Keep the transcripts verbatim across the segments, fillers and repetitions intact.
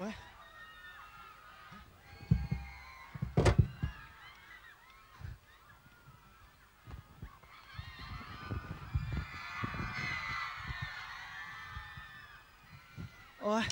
ฮ้ยโอ้ย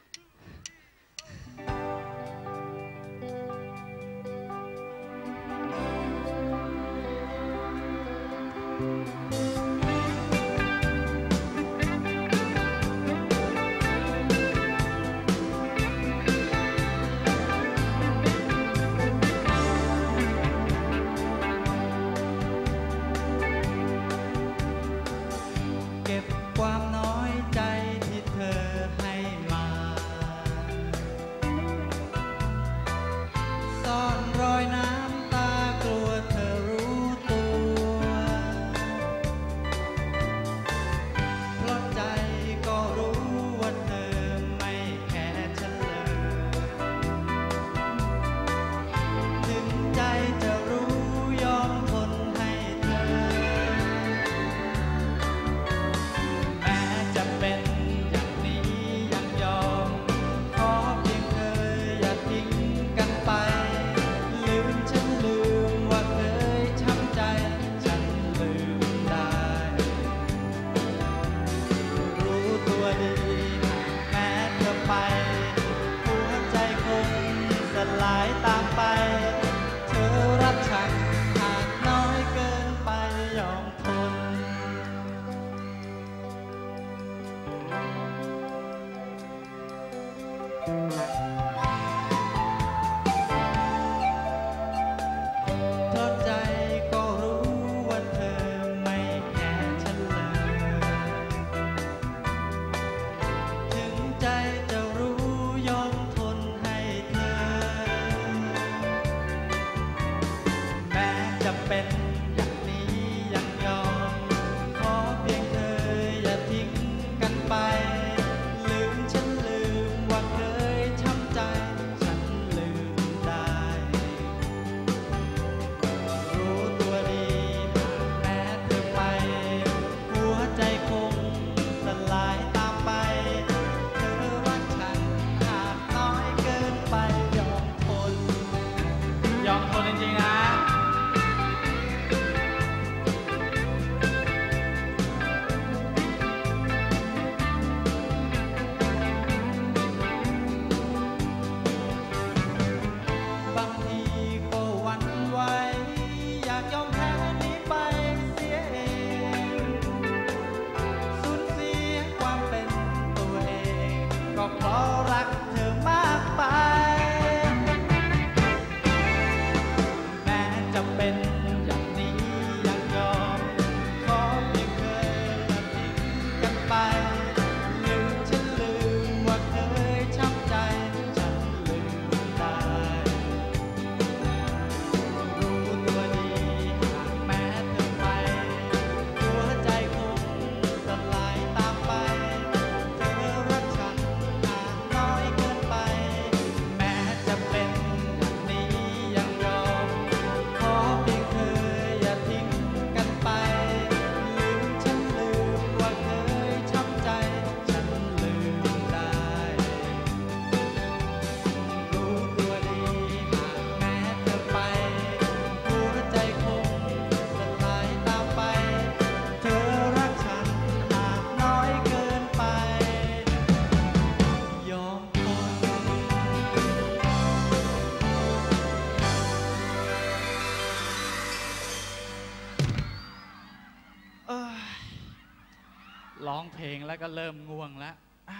ร้องเพลงแล้วก็เริ่มง่วงแล้ว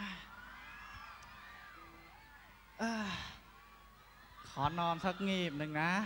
ขอนอนสักงีบหนึ่งนะ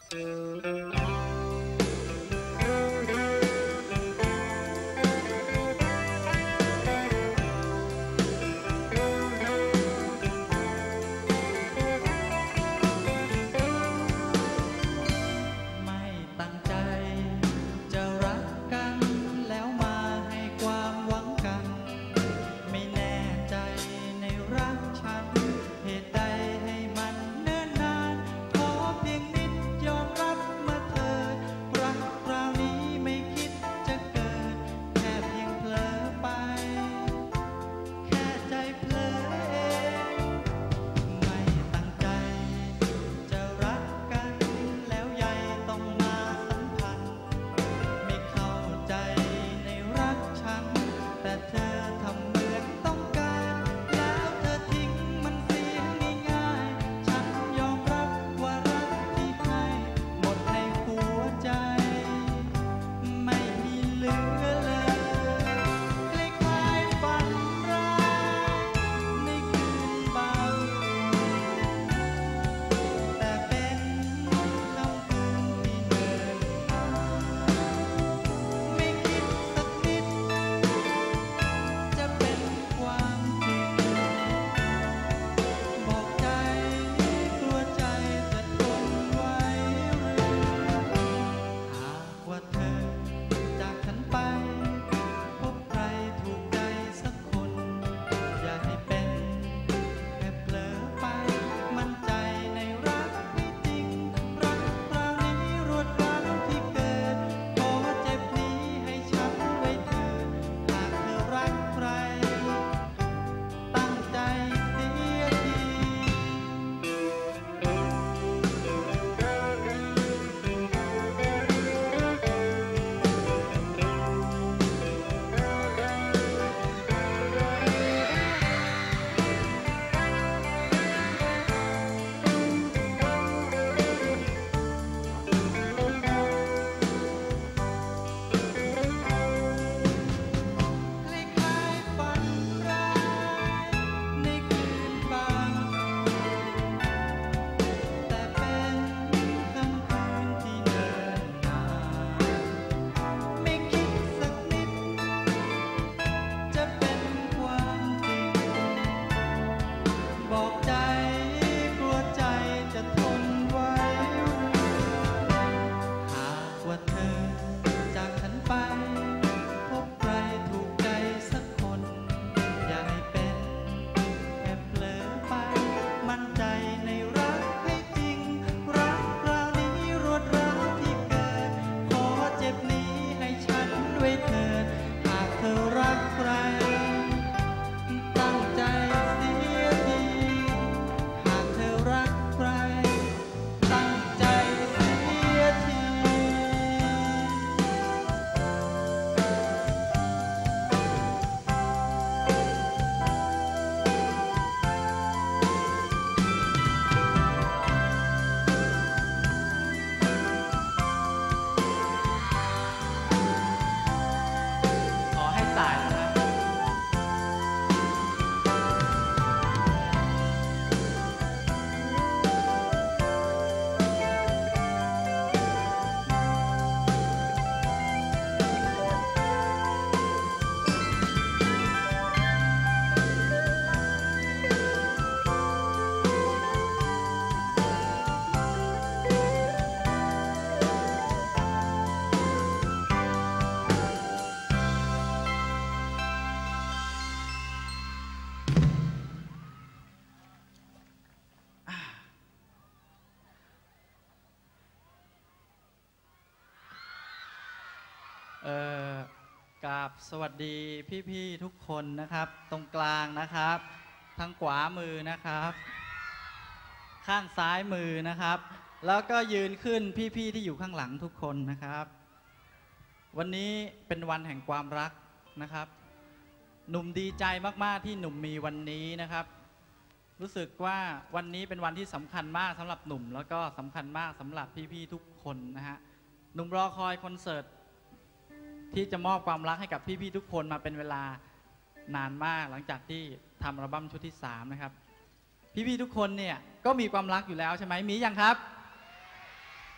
เอ่อกราบสวัสดีพี่ๆทุกคนนะครับตรงกลางนะครับทางขวามือนะครับข้างซ้ายมือนะครับแล้วก็ยืนขึ้นพี่ๆที่อยู่ข้างหลังทุกคนนะครับวันนี้เป็นวันแห่งความรักนะครับหนุ่มดีใจมากๆที่หนุ่มมีวันนี้นะครับรู้สึกว่าวันนี้เป็นวันที่สำคัญมากสำหรับหนุ่มแล้วก็สำคัญมากสำหรับพี่ๆทุกคนนะฮะหนุ่มรอคอยคอนเสิร์ตที่จะมอบความรักให้กับพี่ๆทุกคนมาเป็นเวลานานมากหลังจากที่ทำอัลบั้มชุดที่สามนะครับพี่ๆทุกคนเนี่ยก็มีความรักอยู่แล้วใช่ไหมมียังครับ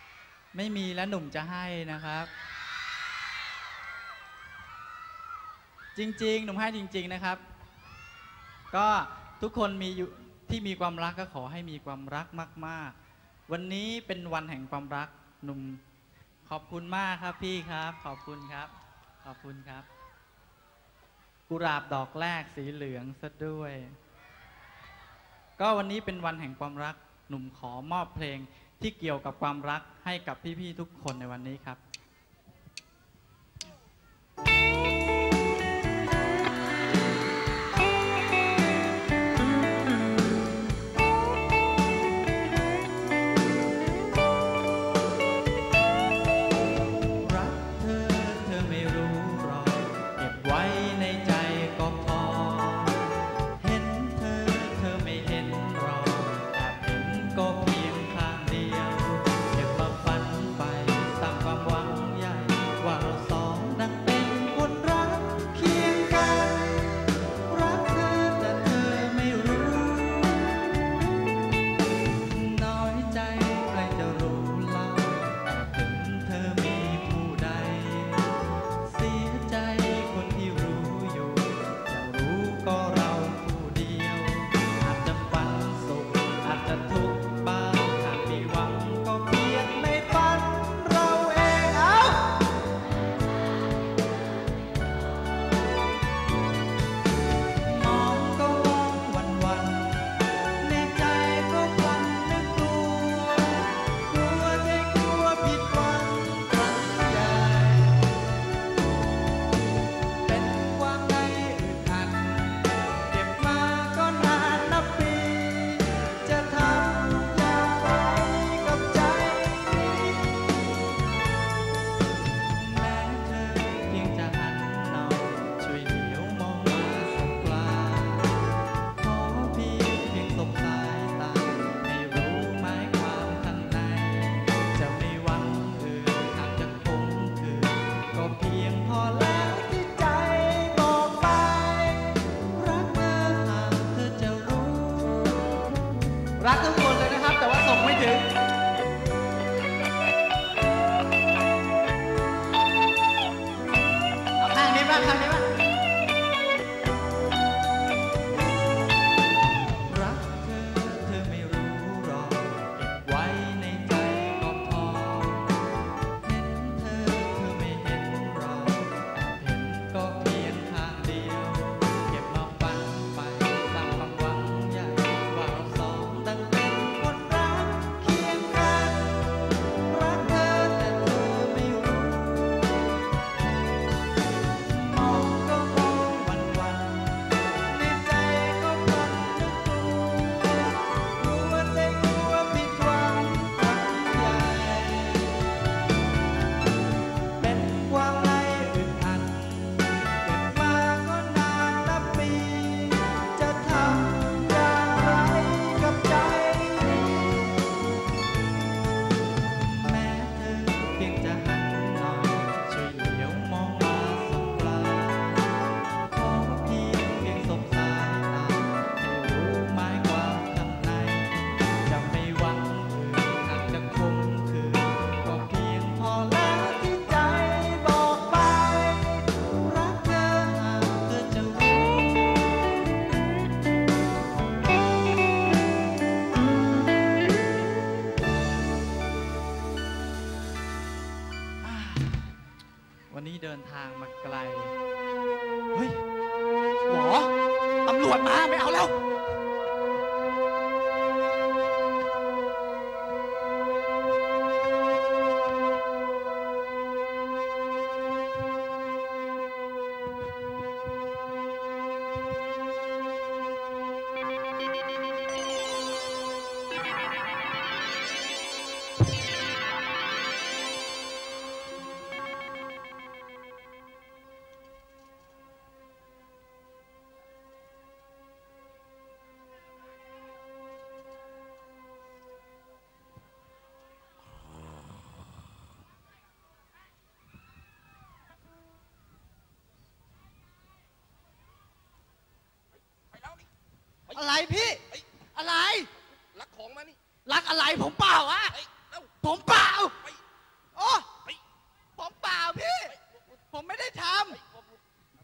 ไม่มีแล้วหนุ่มจะให้นะครับจริงๆหนุ่มให้จริงๆนะครับก็ทุกคนมีอยู่ที่มีความรักก็ขอให้มีความรักมากๆวันนี้เป็นวันแห่งความรักหนุ่มขอบคุณมากครับพี่ครับขอบคุณครับขอบคุณครับกุหลาบดอกแรกสีเหลืองซะด้วยก็วันนี้เป็นวันแห่งความรักหนุ่มขอมอบเพลงที่เกี่ยวกับความรักให้กับพี่ๆทุกคนในวันนี้ครับรักทุกคนเลยนะครับแต่ว่าส่งไม่ถึงเอาข้างนี้บ้างข้างนี้บ้างรักเธอเธอไม่รู้หรอกเก็บไว้ในใจก็พอเห็นเธอเธอไม่เห็นหรอกเห็นก็เพียงข้างเดียวเก็บมาฝันไปสร้างความหวังใหญ่ว่าเราสองตั้งเป็นคนรักเคียงกันรักเธอแต่เธอไม่รู้มองก็มองวันวันในใจก็พลันนึกกลัวกลัวใจกลัวผิดหวังครั้งใหญ่เป็นความในอึดอัดเก็บมาก็นานนับปีจะทำอย่างไรกับใจแม้เธอเพียงจะหันหน่อยช่วยเหลียวมองมาสบตาขอเพียงเพียงสบสายตาให้รู้หมายความข้างในจะไม่หวังอื่นหากจะคมคืนก็เพียงพอแล้วที่ใจบอกไปรักเธอหากเธอจะรู้วันนี้เดินทางมาไกลเฮ้ยหรอตำรวจมาไม่เอาแล้วอะไรพี่อะไรรักของมานี่รักอะไรผมเปล่าอะเฮ้ยเร็วผมเปล่าไป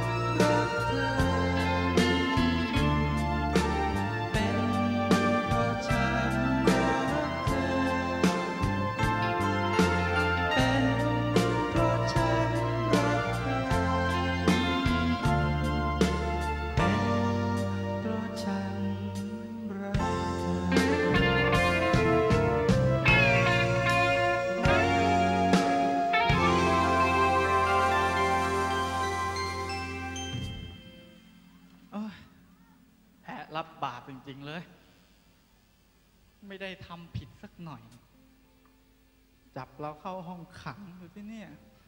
รับบาปจริงๆเลยไม่ได้ทำผิดสักหน่อยจับเราเข้าห้องขังดูสิเนี่ย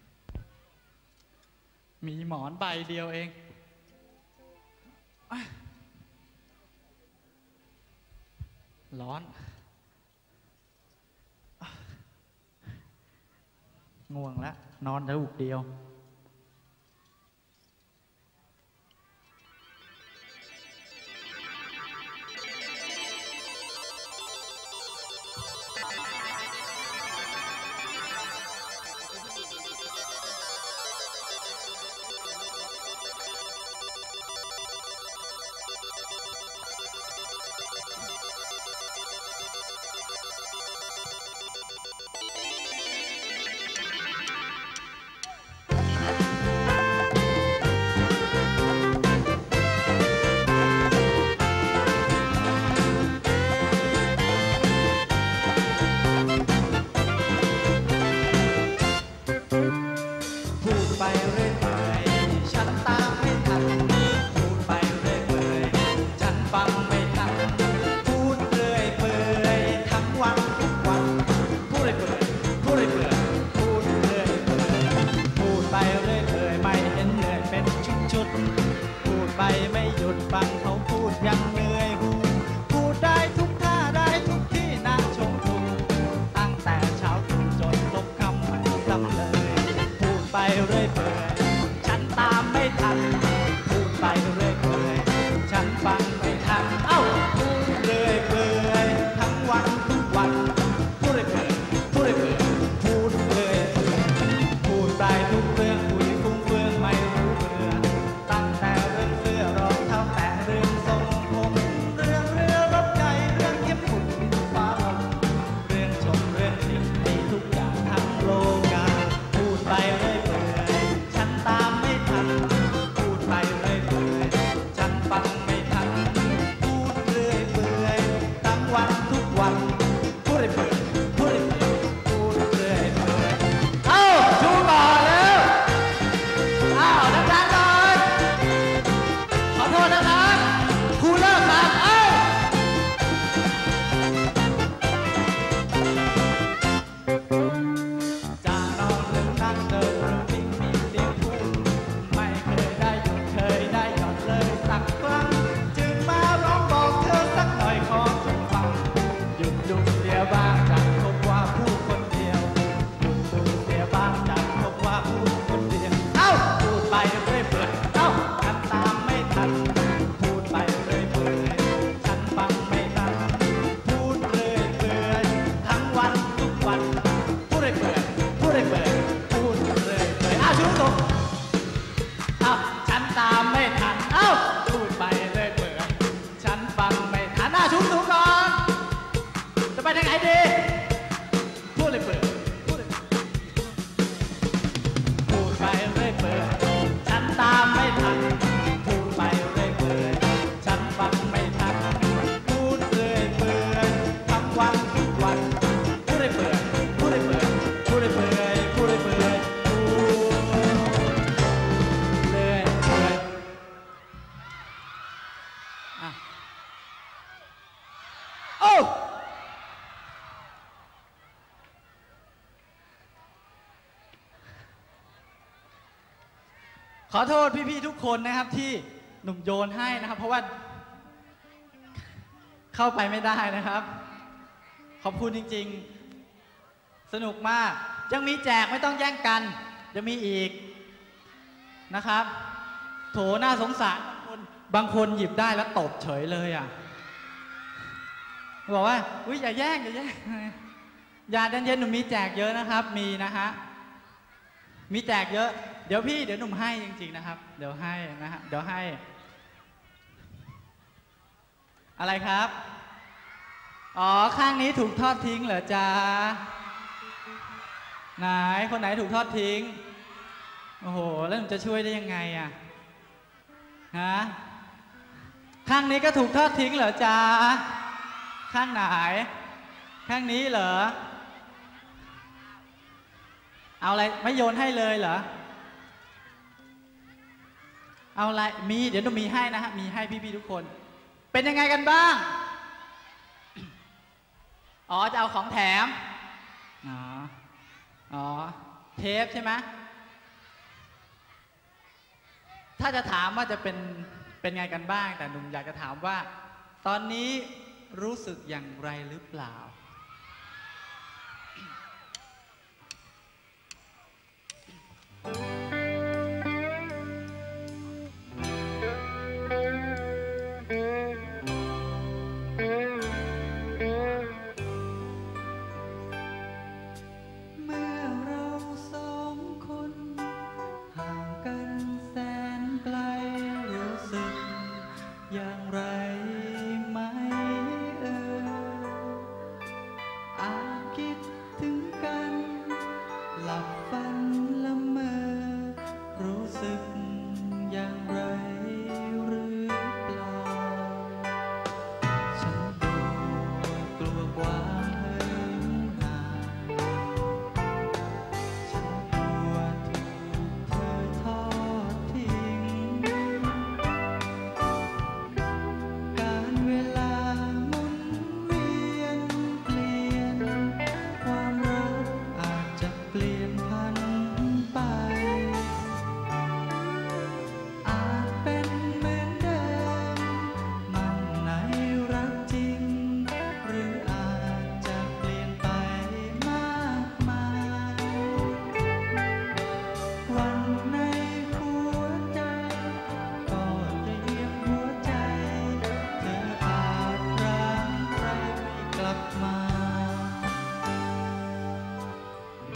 มีหมอนใบเดียวเองร้อนง่วงแล้วนอนลูกเดียวฟังเขาพูดยังเหนื่อยหูพูดได้ทุกท่าได้ทุกที่น่าชมดูตั้งแต่เช้าถึงจนลบคำไม่จำเลยพูดไปเรื่อยเปื่อยฉันตามไม่ทันพูดไปเรื่อยเปื่อยฉันฟังไม่ทันเอ้าพูดเรื่อยเปื่อยทั้งวันทุกวันพูดเรื่อยเปื่อยพูดเรื่อยเปื่อยพูดเรื่อยเปื่อยพูดไปทุกเรื่องคุยฟุ้งเฟืองไม่รู้เบื่อตั้งแต่เรื่องเสื้อรองเท้าแตะเรื่องทรงผมเรื่องเรือรถไฟเรื่องเก็บฝุ่นดินฟ้าลมเรื่องชมเรื่องสิ่งมีทุกอย่างทั้งโลกาพูดไปเรื่อยเปื่อยฉันตามไม่ทันพูดไปเรื่อยเปื่อยฉันฟังไม่ทันพูดเรื่อยเปื่อยทั้งวันทุกวันพูดเรื่อยเปื่อยพูดเรื่อยเปื่อยพูดเรื่อยเปื่อยเอ้าชูต่อแล้วอ้าวดังๆหน่อยขอโทษนะครับครูเลิกครับเอ้าจะนอนหรือนั่งเดินหรือวิ่งมีเสียงพูดไม่เคยได้หยุดเคยได้หย่อนเลยสักครั้งจึงมาร้องบอกเธอสักหน่อยขอจงฟังหยุดดูเสียบ้างจากพบว่าพูดคนเดียวหยุดดูเสียบ้างจากพบว่าพูดคนเดียวเอ้าพูดไปเรื่อยเปื่อยเอ้าฉันตามไม่ทันพูดไปเรื่อยเปื่อยฉันฟังไม่ทันพูดเรื่อยเปื่อยทั้งวันทุกวันพูดเรื่อยเปื่อยพูดเรื่อยเปื่อยพูดเรื่อยเปื่อยอ้าวชูตกอ้าวฉันตามไม่ทันเอ้าพูดไปเรื่อยเปื่อยฉันฟังไม่ทันอ้าวชูสูงก่อนจะไปทางไหนดีพูดเรื่อยเปื่อยพูดเรื่อยพูดไปเรื่อยเปื่อยฉันตามไม่ทันพูดไปเรื่อยเปื่อยฉันฟังไม่ทันพูดเรื่อยเปื่อยทั้งวันทุกวันพูดเรื่อยเปื่อยพูดเรื่อยเปื่อยพูดเรื่อยเปื่อยพูดเรื่อยเปื่อยพูดเรื่อยเปื่อยอ่ะโอ้ขอโทษพี่ๆทุกคนนะครับที่หนุ่มโยนให้นะครับเพราะว่าเข้าไปไม่ได้นะครับขอบคุณจริงๆสนุกมากยังมีแจกไม่ต้องแย่งกันยังมีอีกนะครับโถน่าสงสารบางคนบางคนหยิบได้แล้วตบเฉยเลยอ่ะบอกว่าอุ้ยอย่าแย่งอย่าแย่งอย่าดันเย็นหนุ่มมีแจกเยอะนะครับมีนะฮะมีแจกเยอะเดี๋ยวพี่เดี๋ยวหนุ่มให้จริงๆนะครับเดี๋ยวให้นะฮะเดี๋ยวให้อะไรครับอ๋อข้างนี้ถูกทอดทิ้งเหรอจ๊ะไหนคนไหนถูกทอดทิ้งโอ้โหแล้วหนุ่มจะช่วยได้ยังไงอ่ะฮะข้างนี้ก็ถูกทอดทิ้งเหรอจ๊ะข้างไหนข้างนี้เหรอเอาอะไรไม่โยนให้เลยเหรอเอาอะไรมีเดี๋ยวหนูมีให้นะฮะมีให้พี่ๆทุกคนเป็นยังไงกันบ้างอ๋อจะเอาของแถมอ๋ออ๋อเทปใช่ไหมถ้าจะถามว่าจะเป็นเป็นไงกันบ้างแต่หนุ่มอยากจะถามว่าตอนนี้รู้สึกอย่างไรหรือเปล่า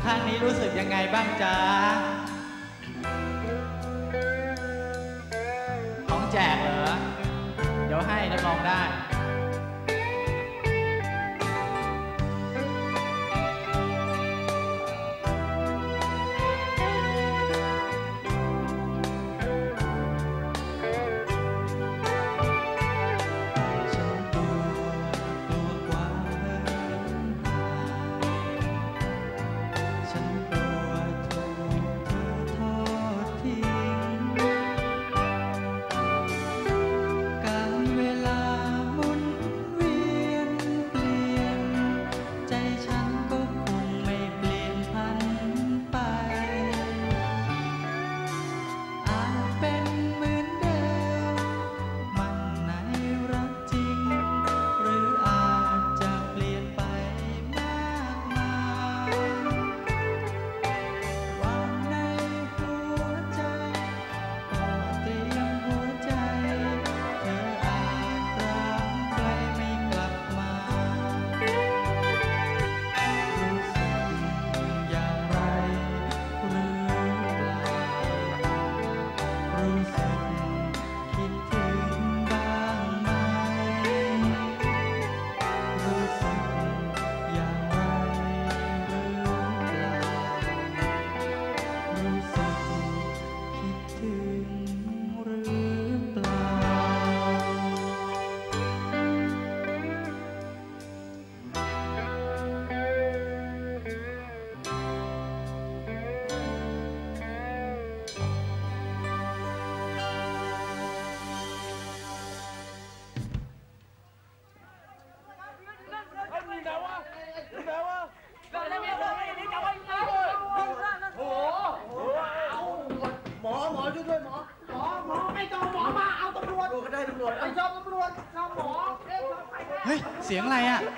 ข้างนี้รู้สึกยังไงบ้างจ๊ะของแจกเหรอเดี๋ยวให้รับรองได้เฮ้ยเสียงอะไรอ่ะ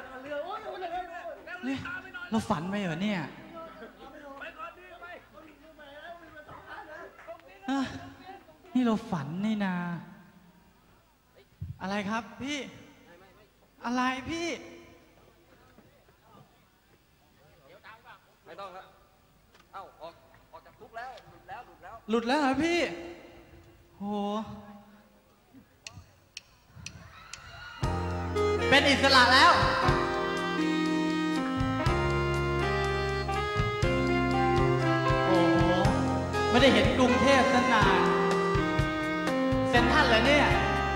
เฮ้ยเราฝันไปเหรอเนี่ยนี่เราฝันนี่นาอะไรครับพี่อะไรพี่ไม่ต้องครับเอ้าออกออกจากคุกแล้วหลุดแล้วหลุดแล้วหลุดแล้วเหรอพี่โหเป็นอิสระแล้วโอ้โหไม่ได้เห็นกรุงเทพนานเซ็นทรัลเลยเนี่ย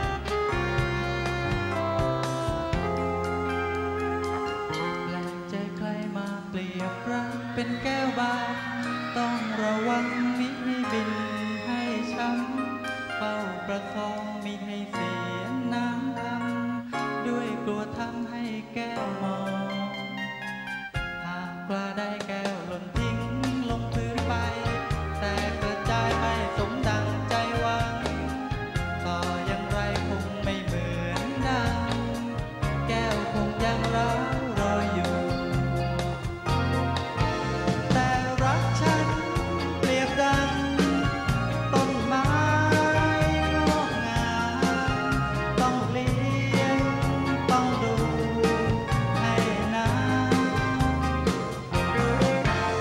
แปลกใจใครมาเปรียบรักเป็นแก้วบานต้องระวังมิให้บินให้ช้ำเฝ้าประคองมิให้เสียน้ำดำด้วยกลัวทำให้แก้วมองหากปลาได้แก้วหล่นทิ้งลงพื้นไปแต่กระจายไม่สมดังใจหวังต่ออย่างไรคงไม่เหมือนดังแก้วคงยังร้าวรอยอยู่แต่รักฉันเปรียบดังต้นไม้งอกงามต้องเลี้ยงต้องดูให้นาน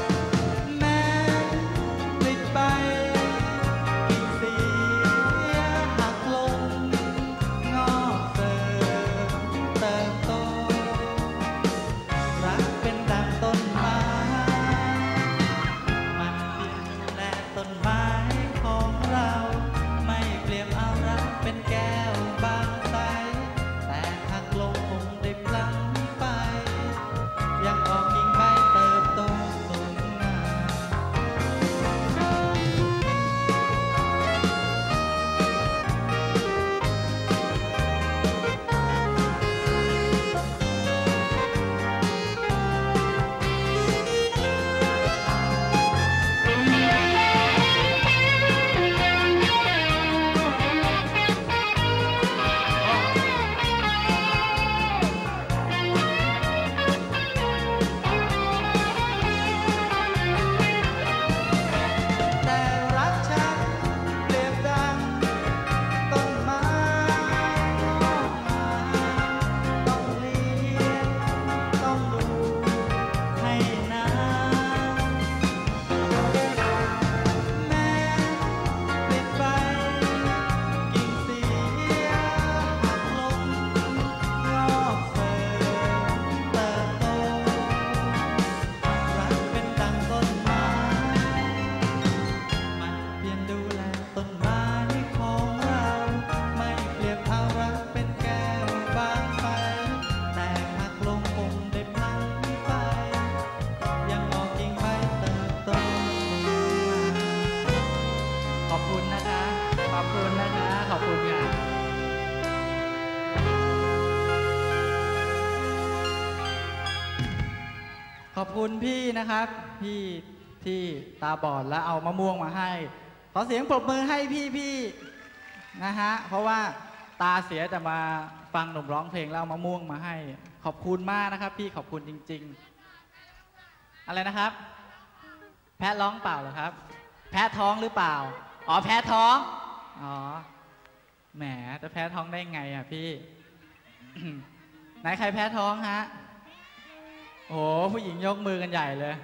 ขอบคุณพี่นะครับพี่ที่ตาบอดแล้วเอามะม่วงมาให้ขอเสียงปรบมือให้พี่พี่นะฮะเพราะว่าตาเสียแต่มาฟังหนุ่มร้องเพลงแล้วเอามะม่วงมาให้ขอบคุณมากนะครับพี่ขอบคุณจริงๆอะไรนะครับแพ้ร้องเปล่าเหรอครับแพ้ท้องหรือเปล่าอ๋อแพ้ท้องอ๋อแหมจะแพ้ท้องได้ไงอ่ะพี่ ไหนใครแพ้ท้องฮะโอ้ผู้หญิงยกมือกันใหญ่เลย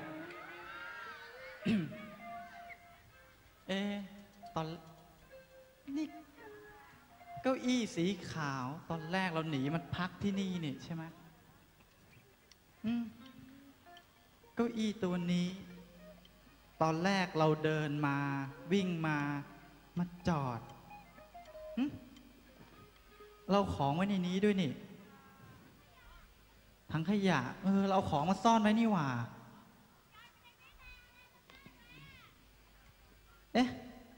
เอ๊ะตอนนี่เก้าอี้สีขาวตอนแรกเราหนีมันพักที่นี่นี่ใช่ไหมอืมเก้าอี้ตัวนี้ตอนแรกเราเดินมาวิ่งมามาจอดเราของไว้ในนี้ด้วยนี่ถังขยะเออเราเอาของมาซ่อนไว้นี่หว่าเอ๊ะ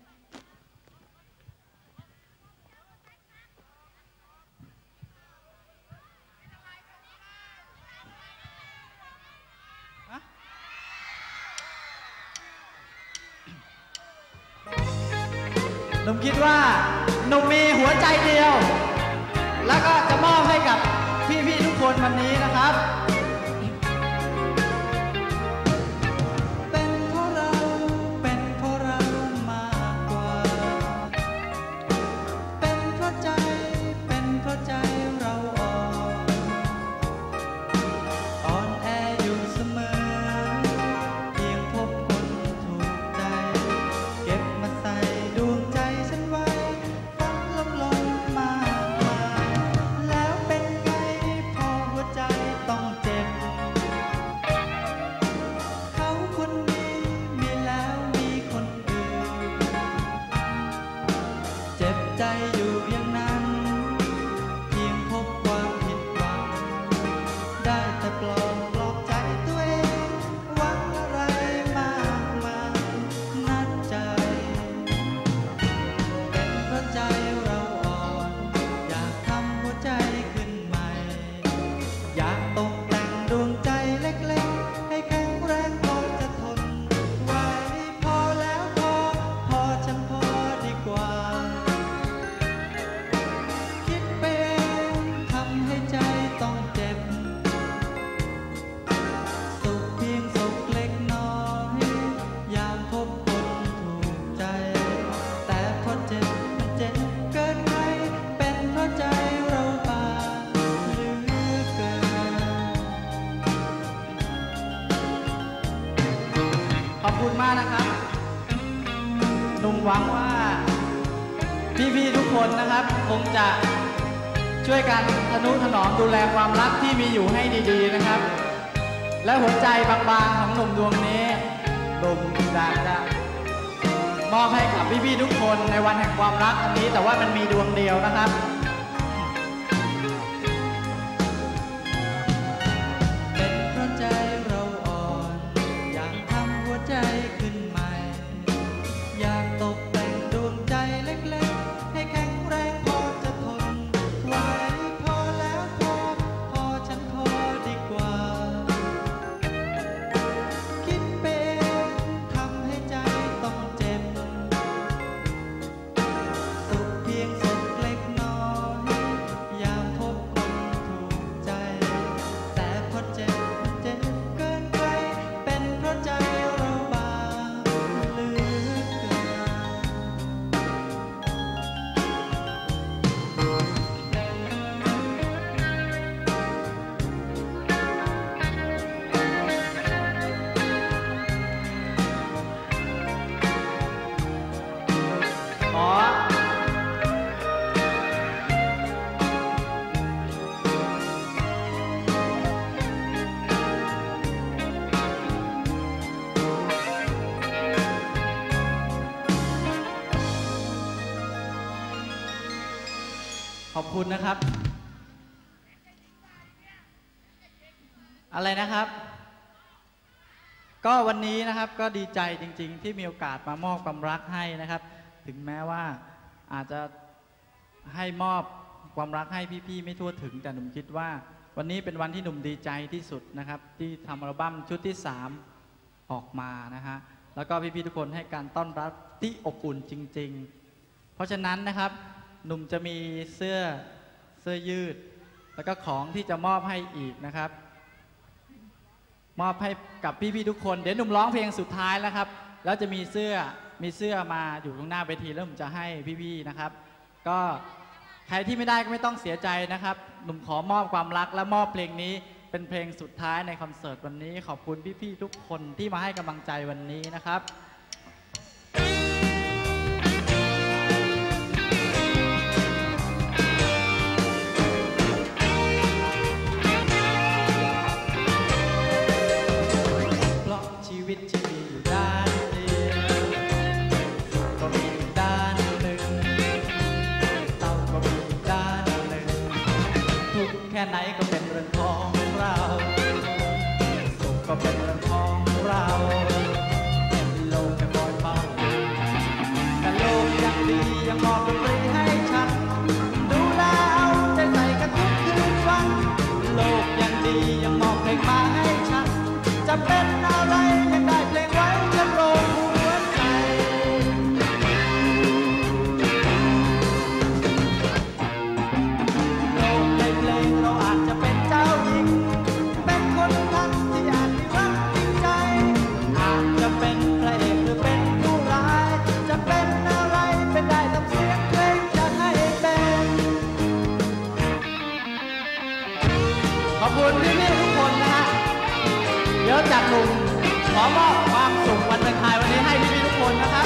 หนุ่มคิดว่าหนุ่มมีหัวใจเดียวแล้วก็จะมอบให้กับพี่ๆทุกคนวันนี้นะครับเป็นเพราะเราเป็นเพราะเรามากกว่าเป็นเพราะใจเป็นเพราะใจเราอ่อนอ่อนแออยู่เสมอเพียงพบคนถูกใจเก็บมาใส่ดวงใจฉันไว้ฟังลมลมมาแล้วเป็นไงพอหัวใจต้องเจ็บเขาคนนี้มีแล้วมีคนอื่นเจ็บใจอยู่อย่างนั้นเพียงพบความผิดหวังได้แต่ปลอบปลอบใจตัวเองหวังอะไรมากมายนัดใจเป็นเพราะใจเราอ่อนอยากทำหัวใจขึ้นใหม่อยากตกแต่งดวงใจเล็กๆให้แข็งแรงพอจะทนไหวพอแล้วพอพอฉันพอดีกว่าคิดไปเองทำให้ใจต้องเจ็บสุขเพียงสุขเล็กน้อยยามพบคนถูกใจแต่พอเจ็บมันเจ็บเกินไปเป็นเพราะใจเราบางเหลือเกินขอบคุณมากนะครับหนุ่มหวังว่าพี่ๆทุกคนนะครับคงจะช่วยกันทนุถนอมดูแลความรักที่มีอยู่ให้ดีๆนะครับและหัวใจบางๆของหนุ่มดวงนี้หนุ่มอยากจะมอบให้กับพี่ๆทุกคนในวันแห่งความรักอันนี้แต่ว่ามันมีดวงเดียวนะครับเป็นเพราะใจเราอ่อนอยากทำหัวใจขึ้นใหม่อยากตกแต่งดวงใจเล็กๆให้แข็งแรงพอจะทนไหวพอแล้วพอพอฉันพอดีกว่าคิดไปเองทำให้ใจต้องเจ็บสุขเพียงสุขเล็กน้อยยามพบคนถูกใจแต่พอเจ็บมันเจ็บเกินไปเป็นเพราะใจเราบางเหลือเกินขอขอบคุณนะครับอะไรนะครับ ก็วันนี้นะครับก็ดีใจจริงๆที่มีโอกาสมามอบความรักให้นะครับถึงแม้ว่าอาจจะให้มอบความรักให้พี่ๆไม่ทั่วถึงแต่หนุ่มคิดว่าวันนี้เป็นวันที่หนุ่มดีใจที่สุดนะครับที่ทำอัลบั้มชุดที่สามออกมานะฮะแล้วก็พี่ๆทุกคนให้การต้อนรับที่อบอุ่นจริงๆเพราะฉะนั้นนะครับหนุ่มจะมีเสื้อเสื้อยืดแล้วก็ของที่จะมอบให้อีกนะครับมอบให้กับพี่ๆทุกคนเดี๋ยวหนุ่มร้องเพลงสุดท้ายแล้วครับแล้วจะมีเสื้อมีเสื้อมาอยู่ตรงหน้าเวทีแล้วหนุ่มจะให้พี่ๆนะครับก็ใครที่ไม่ได้ก็ไม่ต้องเสียใจนะครับหนุ่มขอมอบความรักและมอบเพลงนี้เป็นเพลงสุดท้ายในคอนเสิร์ตวันนี้ขอบคุณพี่ๆทุกคนที่มาให้กำลังใจวันนี้นะครับเพราะชีวิตที่มีอยู่ด้านเดียวก็มีอีกด้านหนึ่งเศร้าก็มีอีกด้านหนึ่งทุกข์แค่ไหนก็เป็นเรื่องของเราสุขก็เป็นเรื่องของเราโลกจะคอยเฝ้าดูแต่โลกยังดียังมอบดนตรีให้ฉันดูแลเอาใจใส่กันทุกคืนวันโลกยังดียังมอบเพลงมาให้ฉันจะเป็นอะไรยังได้เพลงไว้จะโปรดหัวใจโลกในเพลงเราอาจจะเป็นเจ้าหญิงเป็นคนทักที่อาจมีรักจริงใจอาจจะเป็นพระเอกหรือเป็นผู้ร้ายจะเป็นอะไรเป็นได้ทำเสียงเพลงจะให้เป็นขอบคุณพี่ๆทุกคนนะฮะเดี๋ยวจากหนุ่มขอมอบความสุขวันวาเลนไทน์วันนี้ให้พี่ๆทุกคนนะครับ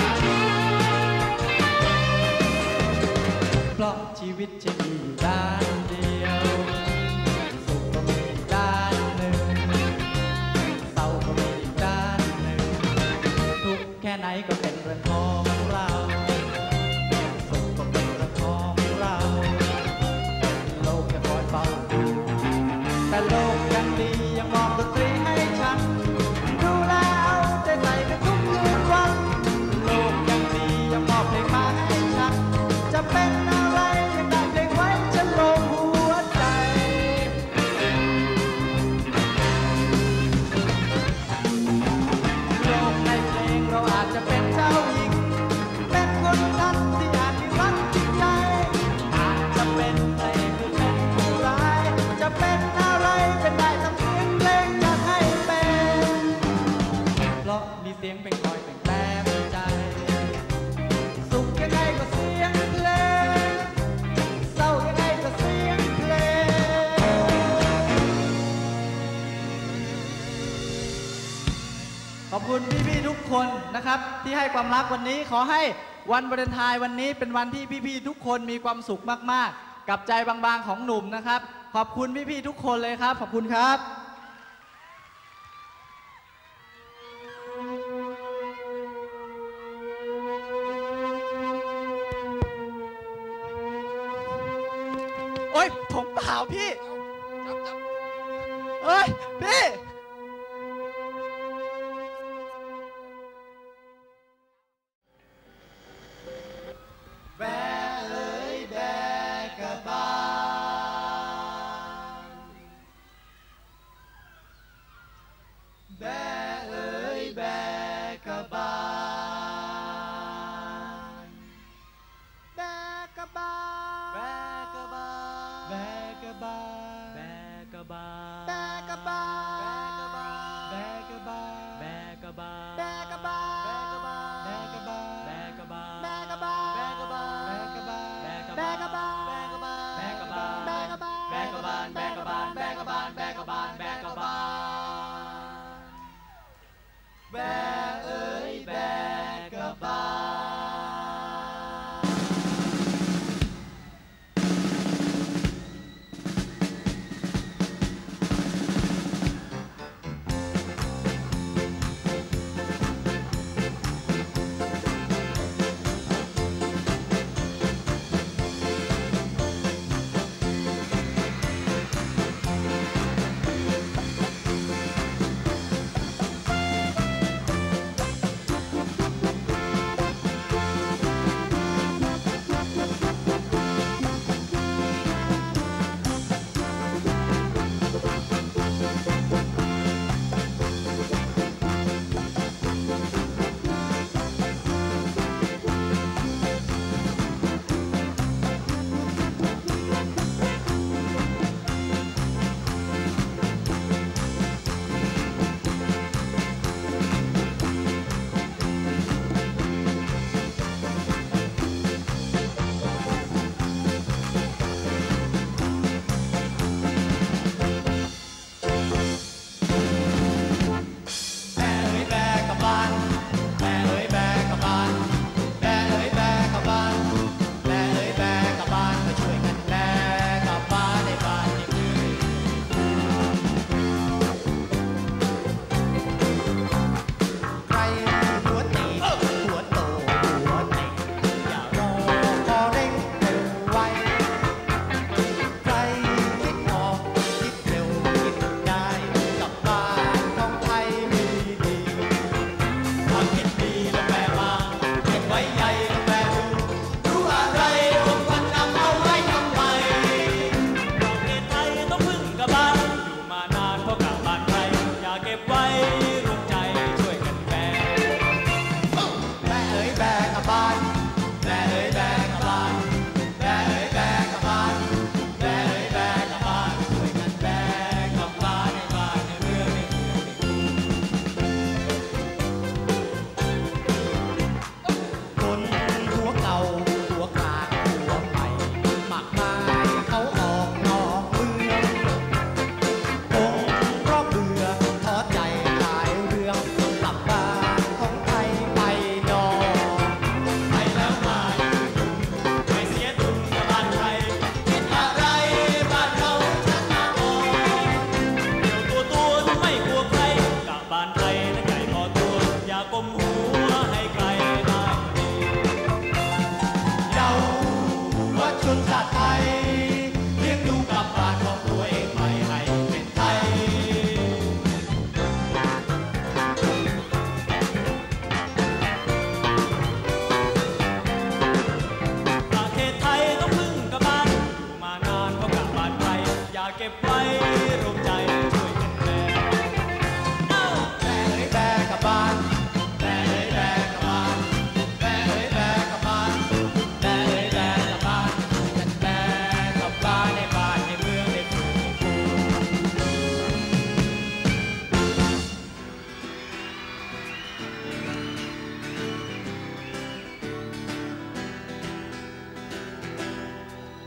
เพราะชีวิตจะมีอยู่ด้านเดียวสุขก็มีอีกด้านหนึ่งเศร้าก็มีอีกด้านหนึ่งทุกข์แค่ไหนก็เป็นเรื่องของเราสุขก็เป็นเรื่องของเราโลกจะคอยเฝ้าดูแต่โลกยังดียังมองดนตรีให้ฉันดูแลเอาใจใส่กันทุกคืนวันโลกยังดียังมอบเพลงมาให้ฉันจะเป็นอะไรยังได้เพลงไว้ฉันโลงหัวใจโลกในเพลงเราอาจจะเป็นเจ้าหญิงเป็นคนทักที่อาจมีรักจริงใจอาจจะเป็นเพลงหรือเป็นผู้ร้ายจะเป็นอะไรเป็นได้ทำเสียงเพลงจะให้เป็นเพราะมีเสียงเป็นคอยเป็นแต้มใจสุขยังไงก็เสียงเพลงเศร้ายังไงก็เสียงเพลงขอบคุณพี่ๆทุกคนนะครับที่ให้ความรักวันนี้ขอให้วันวาเลนไทน์วันนี้เป็นวันที่พี่ๆทุกคนมีความสุขมากๆกับใจบางๆของหนุ่มนะครับขอบคุณพี่ๆทุกคนเลยครับขอบคุณครับโอ๊ยผมเปล่าพี่จับจับเอ้ยพี่แบเอ้ยแบกระบาลแบเอ้ยแบกระบาลแบกระบาลแบกระบาลแบกระบาล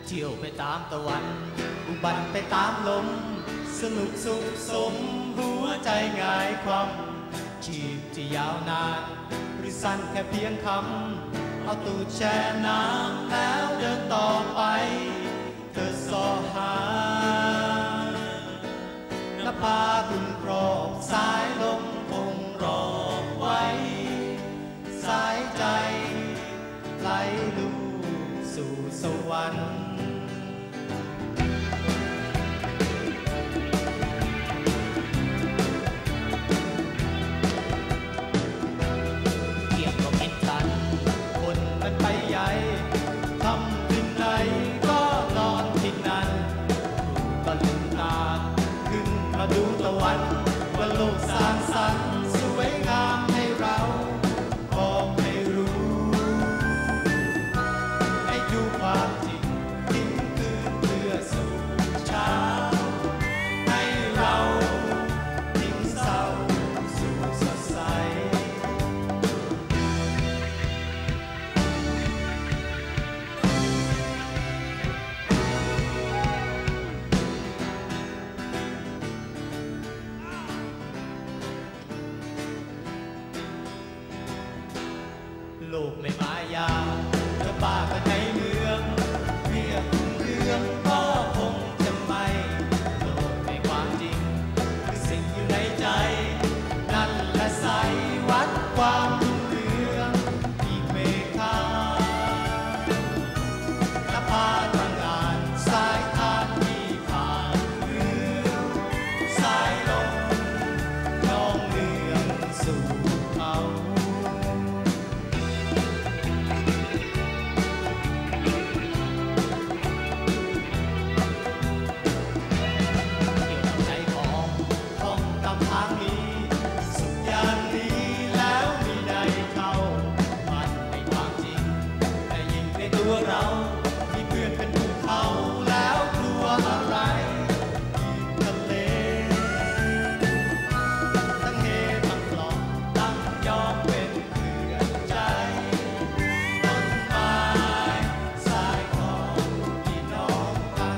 เที่ยวไปตามตะวันอุบัติไปตามลมสนุกสุขสมหัวใจง่ายความชีพที่ยาวนานหรือสั้นแค่เพียงคำเอาตูดแช่น้ำแล้วเดินต่อไปเธอสอหานภาคุณครอบสายลมคงรอไว้สายใจไหลลูสู่สวรรค์เกี่ยวกับอินทันคนมันไปใหญ่ทำที่ไหนก็นอนที่นั่นก็ลืมตาขึ้นมาดูตะวันว่าโลกสร้างสรรค์สวยงามให้เราบอกให้รู้ให้ดูความจริงทิ้งคืนเพื่อสู่เช้าให้เราทิ้งเศร้าสู่สดใสโลกไม่มายาจะบ้ากันในเมืองเรียกเรื่องก็คงจะไม่โลกในความจริงคือสิ่งอยู่ในใจนั่นแหละใสวัดความรุ่งเรืองอีกเมฆาและพาทางงานสายทานที่ผ่านเรือสายลมน้องเรืองสู่เขาเรามีเพื่อนเป็นภูเขาแล้วกลัวอะไรทะเลทั้งเฮทั้งปลอบตั้งยอมเป็นเพื่อนใจต้นไม้สายของพี่น้องกัน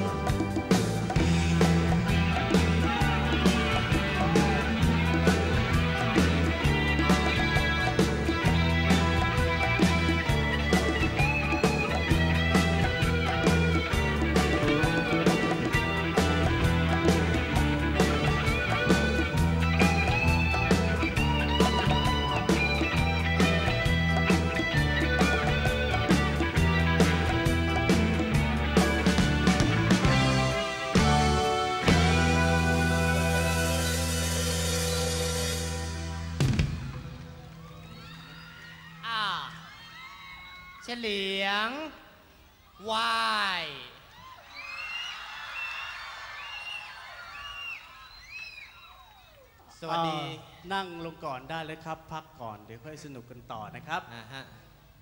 เฉลียงวายสวัสดีนั่งลงก่อนได้เลยครับพักก่อนเดี๋ยวค่อยสนุกกันต่อนะครับอ่าฮะ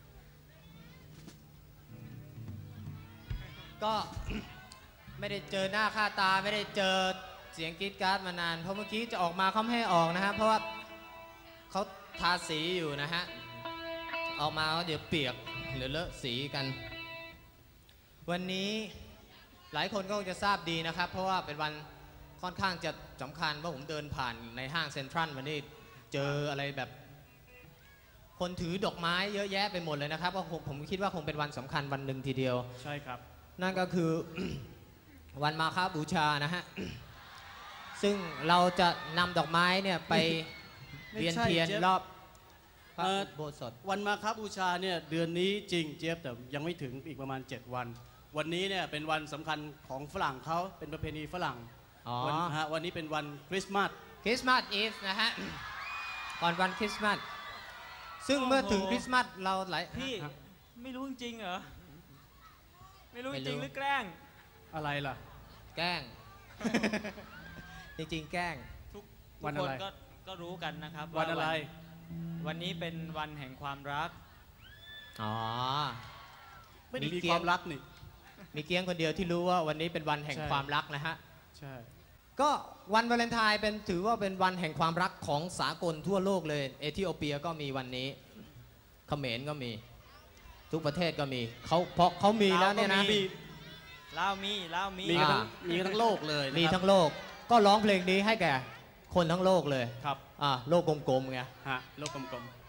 ก็ ไม่ได้เจอหน้าค่าตาไม่ได้เจอเสียงกรี๊ดกราร์ดมานานเพราะเมื่อกี้จะออกมาเขาไม่ให้ออกนะฮะเพราะว่าเขาทาสีอยู่นะฮะออกมาเดี๋ยวเปียกหรือเลอะสีกันวันนี้หลายคนก็คงจะทราบดีนะครับเพราะว่าเป็นวันค่อนข้างจะสำคัญเพราะผมเดินผ่านในห้างเซ็นทรัลวันนี้เจออะไรแบบคนถือดอกไม้เยอะแยะไปหมดเลยนะครับเพราะผมผมคิดว่าคงเป็นวันสำคัญวันหนึ่งทีเดียวใช่ครับนั่นก็คือ วันมาฆบูชานะฮะซึ่งเราจะนำดอกไม้เนี่ยไปเวียนเทียนรอบโบสถ์วันมาฆบูชาเนี่ยเดือนนี้จริงเจี๊ยบแต่ยังไม่ถึงอีกประมาณเจ็ดวันวันนี้เนี่ยเป็นวันสำคัญของฝรั่งเขาเป็นประเพณีฝรั่งวันฮะวันนี้เป็นวันคริสต์มาสคริสต์มาสอีฟนะฮะก่อนวันคริสต์มาสซึ่งเมื่อถึงคริสต์มาสเราหลายพี่ไม่รู้จริงเหรอไม่รู้จริงหรือแกล้งอะไรล่ะแกล้ง จริงๆแกล้งทุกคนก็ก็รู้กันนะครับวันอะไรวันนี้เป็นวันแห่งความรักอ๋อไม่ได้มีความรักนี่มีเกียงคนเดียวที่รู้ว่าวันนี้เป็นวันแห่งความรักนะฮะใช่ก็วันวาเลนไทน์เป็นถือว่าเป็นวันแห่งความรักของสากลทั่วโลกเลยเอธิโอเปียก็มีวันนี้เขมรก็มีทุกประเทศก็มีเขาเพราะเขามีแล้วเนี่ยนะลาวมีลาวมีมีกันทั้งอ่ามีกันทั้งโลกเลยนะครับมีทั้งโลกก็ร้องเพลงนี้ให้แก่คนทั้งโลกเลยครับอ่าโลกกลมๆไงฮะโลกกลมๆ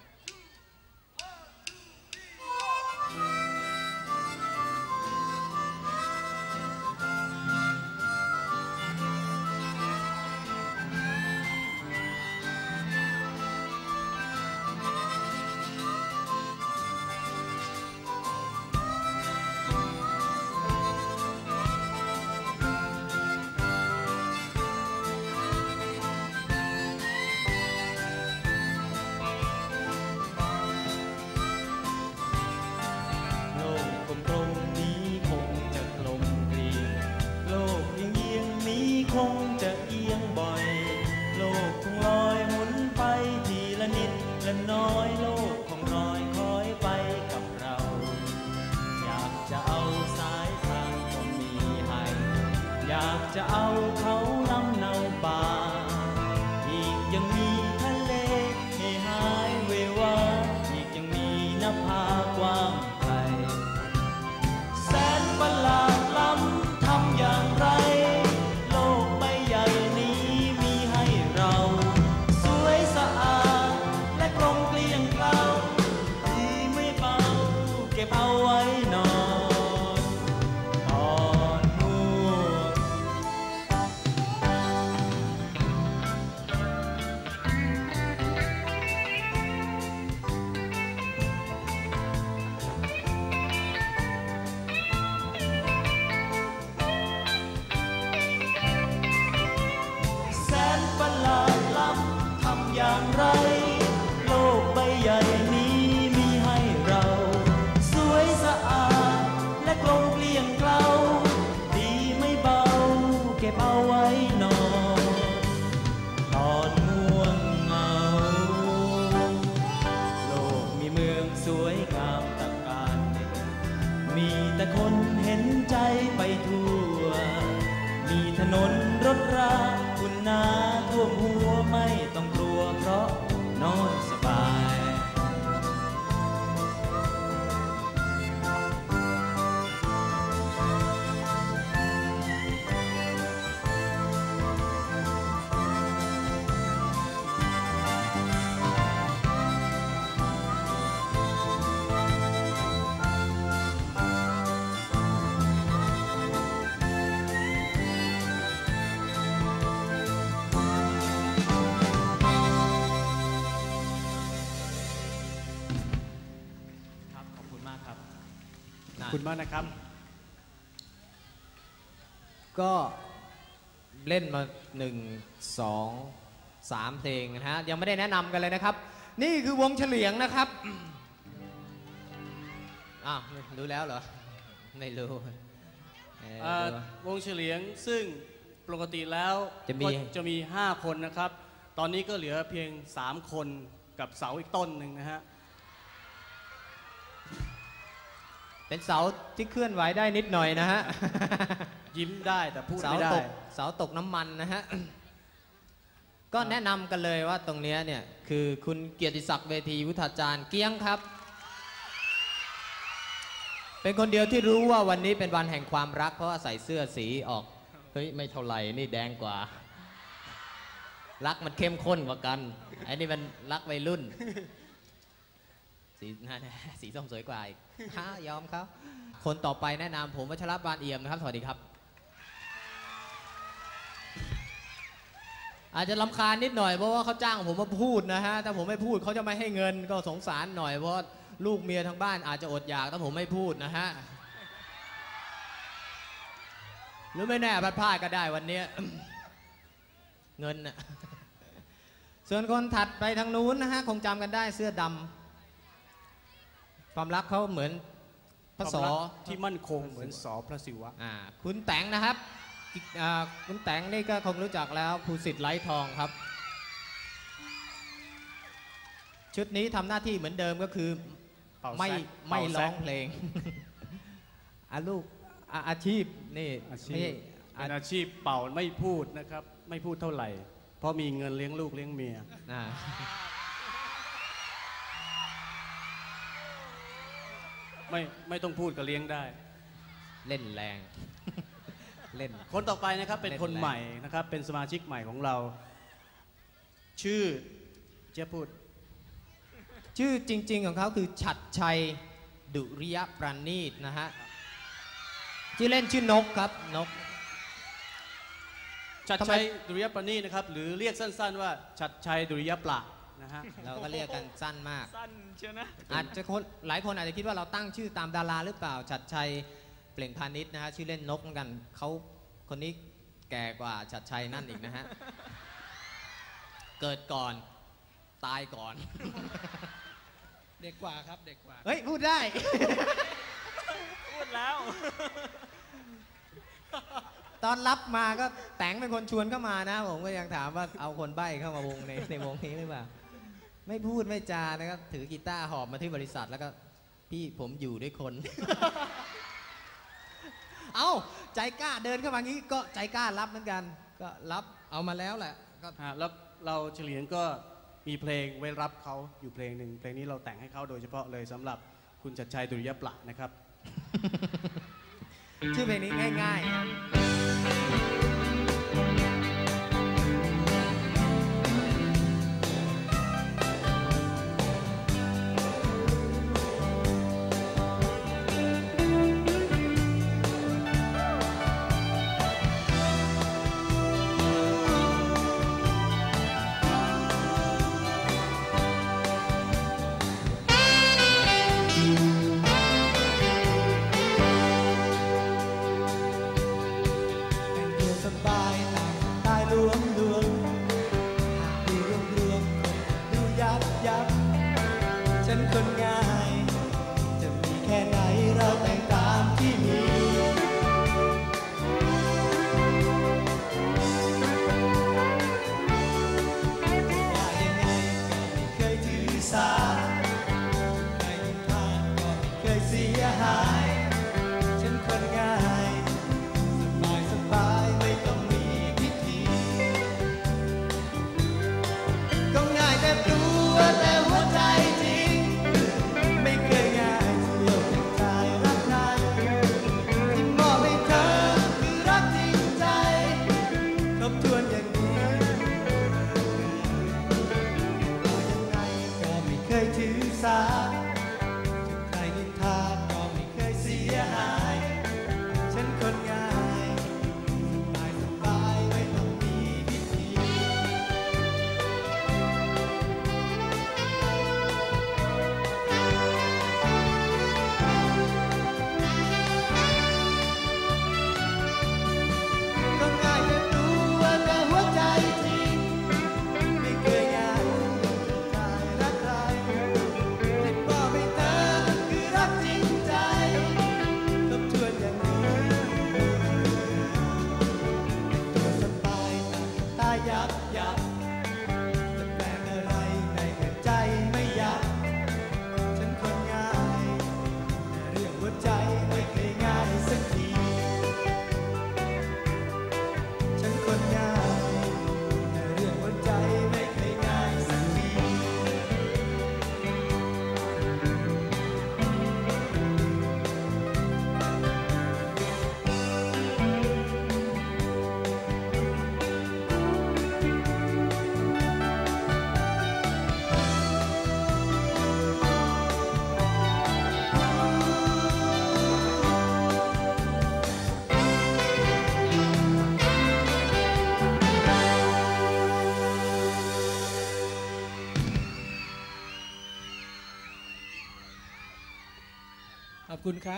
โลกกลมๆนี้คงจะกลมเกลียวโลกเอียงๆนี้คงจะเอียงบ่อย โลกคงลอยหมุนไปทีละนิดละน้อยโลกคงลอยคอยไปกับเรา อยากจะเอาสายทางก็มีให้ อยากจะเอาเขานำเนาป่าอีกยังมีทะเลให้หายเววาอีกยังมีนภากว้างไกล แสนประหลาดล้ำทำอย่างไร โลกใบใหญ่นี้มีให้เรา สวยสะอาดและกลมเกลี้ยงเกลาดีไม่เบาเก็บเอาไว้นอนตอนหัว แสนประหลาดล้ำทำอย่างไร โลกใบใหญ่นี้มีให้เรา สวยสะอาดและกลมเกลี้ยงเกลาดีไม่เบาเก็บเอาไว้นอนตอนง่วงเหงา โลกมีเมืองสวยงามตะการ มีแต่คนเห็นใจไปทั่ว มีถนนรถราคุณนาท่วมหัวไม่ต้องกลัวเพราะนอนสบายครับขอบคุณมากครับขอบคุณมากนะครับก็เล่นมาหนึ่งสองสามเพลงนะฮะยังไม่ได้แนะนำกันเลยนะครับ นี่คือวงเฉลียงนะครับอ้าวรู้แล้วเหรอ ไม่รู้เอ่อเอ่อวงเฉลียงซึ่งปกติแล้วจะมีก็จะมี ห้า คนนะครับ ตอนนี้ก็เหลือเพียง สาม คนกับเสาอีกต้นหนึ่งนะฮะเป็นเสาที่เคลื่อนไหวได้นิดหน่อยนะฮะยิ้มได้แต่พูดเสาไม่ได้ตกเสาตกน้ำมันนะฮะ ก็แนะนำกันเลยว่าตรงเนี้ยเนี่ยคือคุณเกียรติศักดิ์เวทีวุฒาจารย์เกี้ยงครับ เป็นคนเดียวที่รู้ว่าวันนี้เป็นวันแห่งความรัก เพราะว่าใส่เสื้อสีออกเฮ้ยไม่เท่าไหร่นี่แดงกว่า รักมันเข้มข้นกว่ากันไอ้นี่มันรักวัยรุ่น สีนั่นสีส้มสวยกว่าอีกฮะยอมครับคนต่อไปแนะนำผมวัชรบานเอี่ยมนะครับสวัสดีครับ อาจจะรำคาญนิดหน่อยเพราะว่าเขาจ้างผมมาพูดนะฮะถ้าผมไม่พูดเขาจะไม่ให้เงินก็สงสารหน่อยเพราะลูกเมียทางบ้านอาจจะอดอยากถ้าผมไม่พูดนะฮะหรือไม่แน่พลาดพลาดก็ได้วันนี้ เงินน่ะ ส่วนคนถัดไปทางนู้นนะฮะคงจำกันได้เสื้อดำความรักเขาเหมือนพระสอที่มั่นคงเหมือนสอพระศิวะอ่าคุณแตงนะครับอ่าคุณแตงนี่ก็คงรู้จักแล้วภูสิทธิ์ไร้ทองครับ ชุดนี้ทำหน้าที่เหมือนเดิมก็คือเป่าแซกไม่เป่าไม่แซกร้องเพลง อาลูกอาอาชีพนี่อาชีไม่พใช่เป็นอาชีพเป่าไม่พูดนะครับ ไม่พูดเท่าไหร่ เพราะมีเงินเลี้ยงลูกเลี้ยงเมียอ่าไม่ไม่ต้องพูดก็เลี้ยงได้เล่นแรง เล่นคนต่อไปนะครับเป็นคนใหม่นะครับเป็นสมาชิกใหม่ของเรา ชื่อเจ๊พูดชื่อจริงๆของเขาคือฉัตรชัยดุริยประณีตนะฮะชื่อเล่นชื่อนกครับนกชัดชัยดุริยประณีตนะครับหรือเรียกสั้นๆว่าชัดชัยดุริยปราชญ์นะฮะเราก็เรียกกันสั้นมากสั้นเชียวนะอาจจะคนหลายคนอาจจะคิดว่าเราตั้งชื่อตามดาราหรือเปล่าฉัตรชัยเปล่งพาณิชย์นะฮะชื่อเล่นนกเหมือนกันเขาคนนี้แก่กว่าฉัตรชัยนั่นอีกนะฮะเกิดก่อนตายก่อนเด็กกว่าครับเด็กกว่าเฮ้ยพูดได้พูดแล้วตอนรับมาก็แต่งเป็นคนชวนเข้ามานะผมก็ยังถามว่าเอาคนใบ้เข้ามาวงในในวงนี้หรือเปล่าไม่พูดไม่จานะครับถือกีตาร์หอบมาที่บริษัทแล้วก็พี่ผมอยู่ด้วยคน เอาใจกล้าเดินเข้ามางี้ก็ใจกล้ารับเหมือนกันก็รับเอามาแล้วแหละก็ฮะแล้วเราเฉลียงก็มีเพลงไว้รับเขาอยู่เพลงหนึ่งเพลงนี้เราแต่งให้เขาโดยเฉพาะเลยสำหรับคุณชัดชัยดุริยปราชญ์นะครับชื่อเพลงนี้ง่ายๆขอบคุณครับ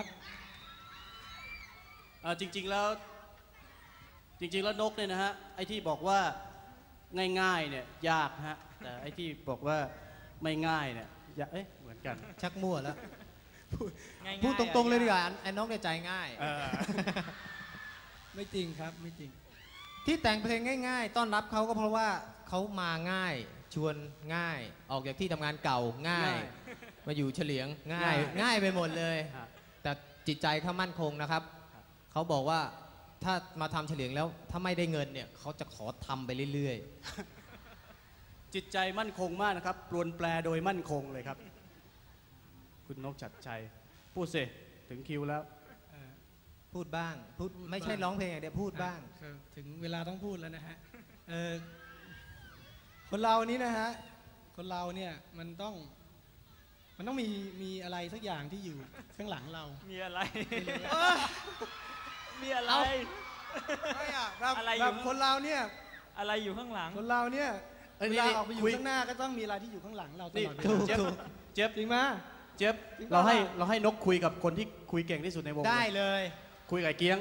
อ่าจริงๆแล้วจริงๆแล้วนกเนี่ยนะฮะไอ้ที่บอกว่าง่ายๆเนี่ยยากฮะแต่ไอ้ที่บอกว่าไม่ง่ายเนี่ยยากเอ๊ะเหมือนกันชักมั่วแล้วง่ายๆพูดตรงๆเลยดีกว่าไอ้น้องเนี่ยใจง่ายเออไม่จริงครับไม่จริงที่แต่งเพลงง่ายๆ ต้อนรับเขาก็เพราะว่าเขามาง่ายชวนง่ายออกจากที่ทำงานเก่าง่าย มาอยู่เฉลียงง่ายง่ายไปหมดเลยฮะแต่จิตใจเขามั่นคงนะครับเขาบอกว่าถ้ามาทำเฉลียงแล้วถ้าไม่ได้เงินเนี่ยเขาจะขอทำไปเรื่อยจิตใจมั่นคงมากนะครับปลวนแปลโดยมั่นคงเลยครับ คุณนกชัดชัยพูดสิถึงคิวแล้วเอ่อพูดบ้างพูดไม่ใช่ร้องเพลงอย่างเดียวพูดบ้างครับถึงเวลาต้องพูดแล้วนะฮะเออคนเรานี้นะฮะคนเราเนี่ยมันต้องมันต้องมีมีอะไรสักอย่างที่อยู่ข้างหลังเรามีอะไรไม่รู้มีอะไรไม่อะแบบอะไรอยู่แบบคนเราเนี่ยอะไรอยู่ข้างหลังคนเราเนี่ยเอ้ยเวนี่ลานี่ออกไปอยู่คุยข้างหน้าก็ต้องมีอะไรที่อยู่ข้างหลังเราตนี่ลอดเวถูกลาเจี๊ยบเจี๊ยบจริงไหมเจี๊ยบจริงปะเราให้ล่ะเราให้นกคุยกับคนที่คุยเก่งที่สุดในวงได้เลยคุยกับไอ้เกี้ยง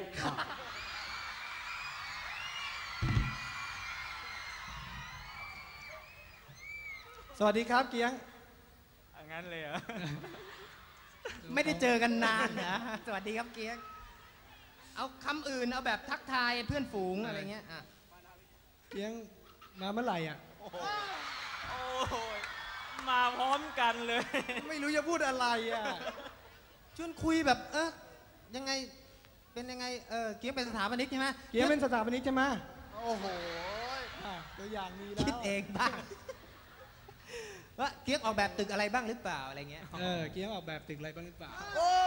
สวัสดีครับเกียงอย่างนั้นเลยเหรอไม่ได้เจอกันนานนะสวัสดีครับเกียงเอาคำอื่นเอาแบบทักทายเพื่อนฝูงอะไรเงี้ยอ่ะเกียงมาเมื่อไหร่อ่ะโอ้ยมาพร้อมกันเลยไม่รู้จะพูดอะไรอ่ะชวนคุยแบบเออยังไงเป็นยังไงเออเกียงเป็นสถาปนิกใช่ไหมเกียงเป็นสถาปนิกใช่ไหมโอ้โหอ่ะตัวอย่างมีแล้วคิดเองบ้างว่าเกียงออกแบบตึกอะไรบ้างหรือเปล่าอะไรเงี้ยเออเกียงออกแบบตึกอะไรบ้างหรือเปล่า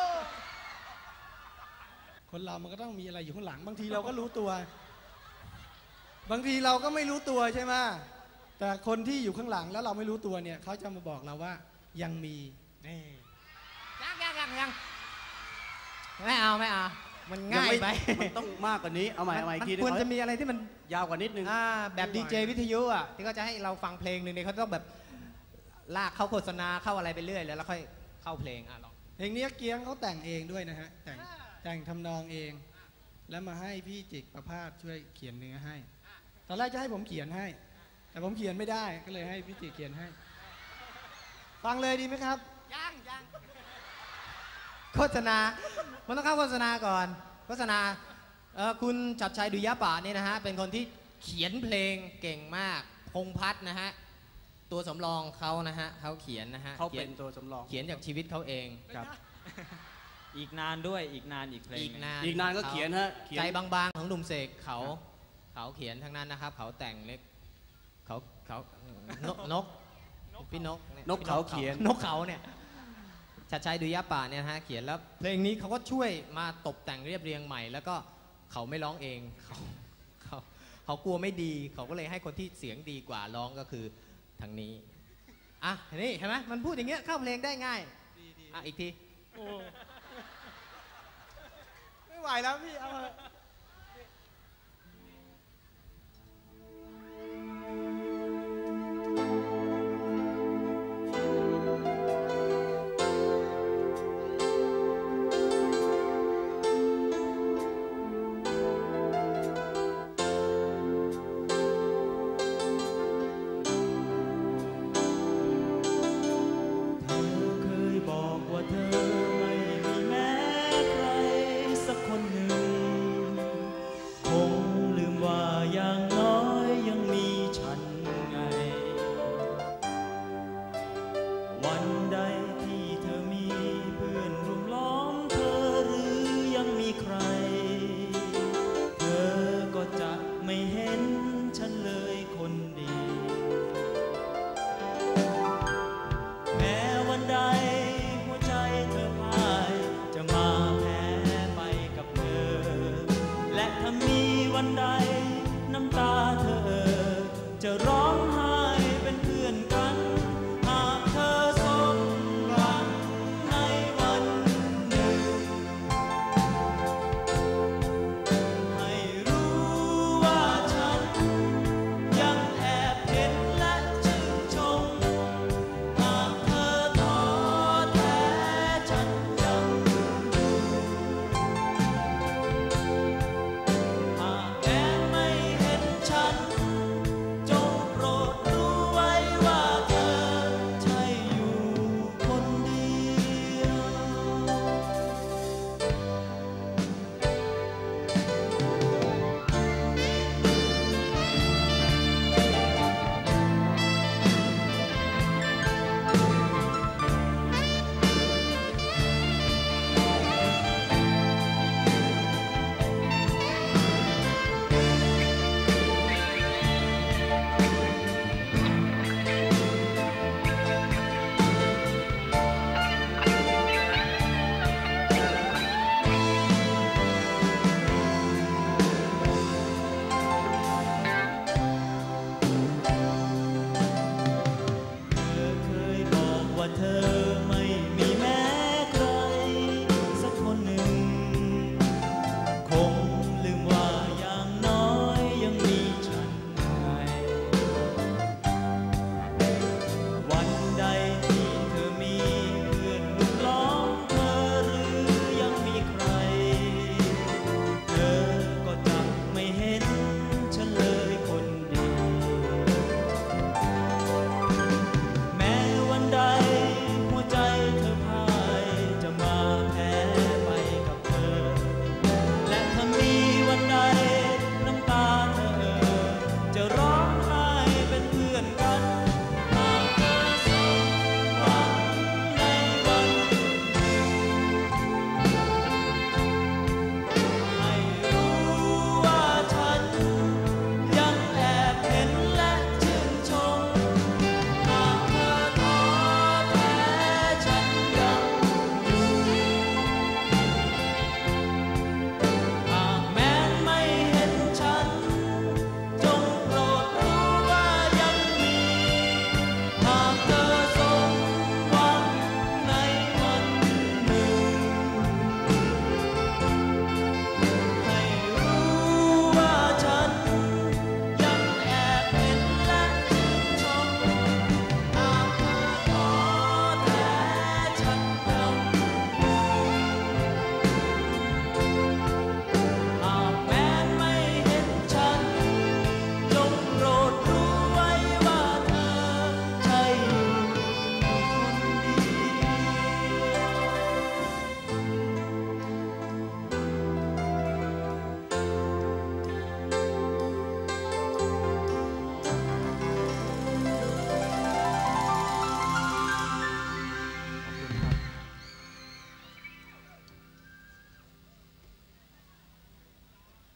คนเรามันก็ต้องมีอะไรอยู่ข้างหลัง บางทีเราก็รู้ตัว บางทีเราก็ไม่รู้ตัวใช่ไหมแต่คนที่อยู่ข้างหลังแล้วเราไม่รู้ตัวเนี่ยเขาจะมาบอกเราว่ายังมีนี่ยังยังยังยังไม่เอาไม่เอามันง่ายไปมันต้องมากกว่านี้เอาใหม่เอาใหม่อีกทีนึงควรจะมีอะไรที่มันยาวกว่านิดนึงอ่าแบบดีเจวิทยุอ่ะที่เขาจะให้เราฟังเพลงหนึ่งเนี่ยเขาต้องแบบลากเข้าโฆษณาเข้าอะไรไปเรื่อยแล้วแล้วค่อยเข้าเพลงอ่ะลองเพลงนี้เกียงเขาแต่งเองด้วยนะฮะแต่งแต่งทำนองเอง แล้วมาให้พี่จิกประภาสช่วยเขียนเนื้อให้ตอนแรกจะให้ผมเขียนให้ แต่ผมเขียนไม่ได้ก็เลยให้พี่จิกเขียนให้ ฟังเลยดีไหมครับยังยังโฆษณา มันต้องเข้าโฆษณาก่อน โฆษณาเอ่อคุณชัดชัยดุยะป่านี่นะฮะ เป็นคนที่เขียนเพลงเก่งมาก พงษ์พัฒน์นะฮะ ตัวสำรองเขานะฮะเขาเขียนนะฮะเขาเป็นขียตัวสำรองเขียนจากชีวิตเขาเองครับอีกนานด้วยอีกนานอีกเพลงอีกนานอีกนานก็เขียนฮะเขียนใจบางๆของหนุ่มเสกเขาเขาเขียนทั้งนั้นนะครับ เขาแต่งเล็กเขาเขานกนกพี่นกยนกเขาเขียนนกเขาเนี่ยชัดชัยดุยะป่าเนี่ยนะฮะเขียนแล้วเพลงนี้เขาก็ช่วยมาตกแต่งเรียบเรียงใหม่ แล้วก็เขาไม่ร้องเองเขาเขาเขากลัวไม่ดี เขาก็เลยให้คนที่เสียงดีกว่าร้องก็คือทางนี้อ่ะนี่เห็นไหมมันพูดอย่างเงี้ยเข้าเพลงได้ง่ายอ่ะอีกทีไม่ไหวแล้วพี่เอาเถอะเธอเคยบอกว่าเธอไม่มีแม้ใครสักคนหนึ่ง คงลืมว่าอย่างน้อยยังมีฉันไง วันใดที่เธอมีเพื่อนรุมล้อมเธอหรือยังมีใคร เธอก็จะไม่เห็นฉันเลยคนดี แม้วันใดหัวใจเธอพ่ายจะมาแพ้ไปกับเธอ และถ้ามีวันใดน้ำตาเธอเอ่อจะร้องไห้เป็นเพื่อนกัน หากเธอสมหวังในวัน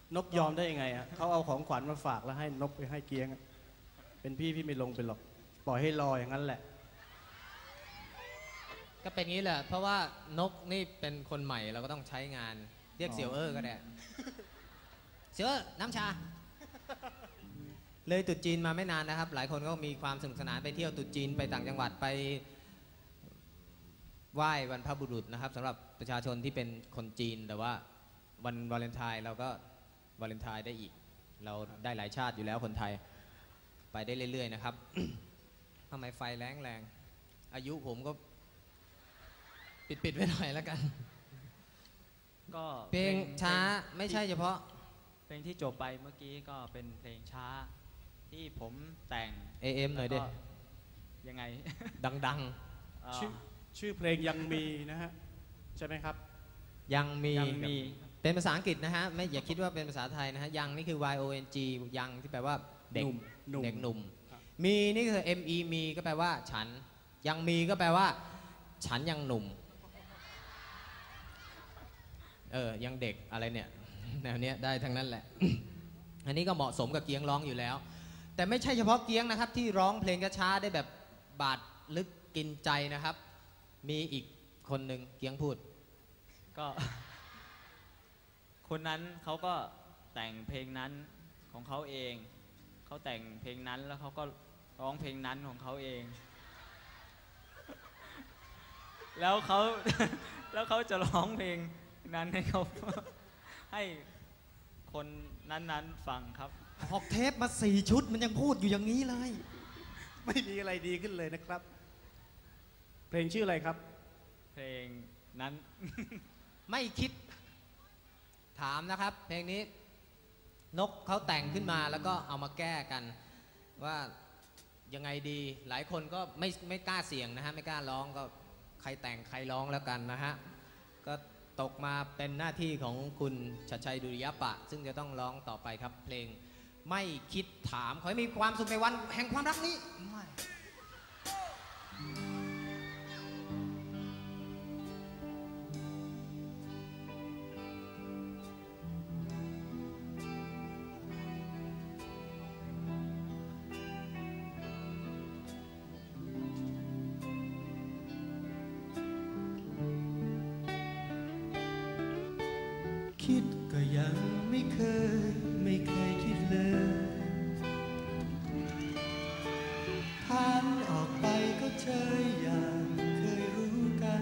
นกยอมได้ยังไงอ่ะเขาเอาของขวัญมาฝากแล้วให้นกไปให้เกียงอะเป็นพี่พี่ไม่ลงไปหรอกปล่อยให้รออย่างนั้นแหละก็เป็นงี้แหละ เพราะว่านกนี่เป็นคนใหม่เราก็ต้องใช้งานเรียกเสี่ยวเออก็ได้เสี่ยวเออน้ำชา เลยตรุษจีนมาไม่นานนะครับ หลายคนก็มีความสนุกสนานไปเที่ยวตรุษจีนไปต่างจังหวัดไปไหว้วันพระบุรุษนะครับสำหรับประชาชนที่เป็นคนจีนแต่ว่าวันวาเลนไทน์เราก็วาเลนไทน์ได้อีก เราได้หลายชาติอยู่แล้วคนไทยไปได้เรื่อยๆนะครับ ทำไมไฟแรงแรงอายุผมก็ปิดปิดไว้หน่อยแล้วกันก็เพลงช้าไม่ใช่เฉพาะเพลงที่จบไปเมื่อกี้ก็เป็นเพลงช้าที่ผมแต่งเอ เอ็ม หน่อยดิแล้วก็ยังไงดังเอ่อชื่อชื่อเพลงยังมีนะฮะใช่ไหมครับๆ ยังมียังมีเป็นภาษาอังกฤษนะฮะไม่อย่าคิดว่าเป็นภาษาไทยนะฮะยังนี่คือ y o n g ยังที่แปลว่าเด็กหนุ่มหนุ่มเด็กหนุ่มครับมีนี่คือ m e มีก็แปลว่าฉันยังมีก็แปลว่า ฉันยังหนุ่มเออยังเด็กอะไรเนี่ยแนวเนี้ยได้ทั้งนั้นแหละ อันนี้ก็เหมาะสมกับเกียงร้องอยู่แล้ว แต่ไม่ใช่เฉพาะเกียงนะครับที่ร้องเพลงช้าๆได้แบบบาดลึกกินใจนะครับ มีอีกคนหนึ่งเกียงพูดก็ คนนั้นเขาก็แต่งเพลงนั้นของเขาเองเขาแต่งเพลงนั้นแล้วเขาก็ร้องเพลงนั้นของเขาเอง แล้วเขา แล้วเขาจะร้องเพลงนั้นให้เขา ให้คนนั้นๆฟังครับออกเทปมาสี่ชุดมันยังพูดอยู่อย่างนี้เลยไม่มีอะไรดีขึ้นเลยนะครับ เพลงชื่ออะไรครับเพลงนั้นไม่คิดถามนะครับ เพลงนี้นกเขาแต่งขึ้นมาแล้วก็เอามาแก้กัน ว่ายังไงดีหลายคนก็ไม่ไม่กล้าเสี่ยงนะฮะไม่กล้าร้องก็ใครแต่งใครร้องแล้วกันนะฮะก็ตกมาเป็นหน้าที่ของคุณชัดชัยดุริยปะ ซึ่งจะต้องร้องต่อไปครับ เพลงไม่คิดถามขอให้มีความสุขในวันแห่งความรักนี้ไม่คิดก็ยังไม่เคยไม่เคยคิดเลยผ่านออกไปก็เฉยอย่างเคยรู้กัน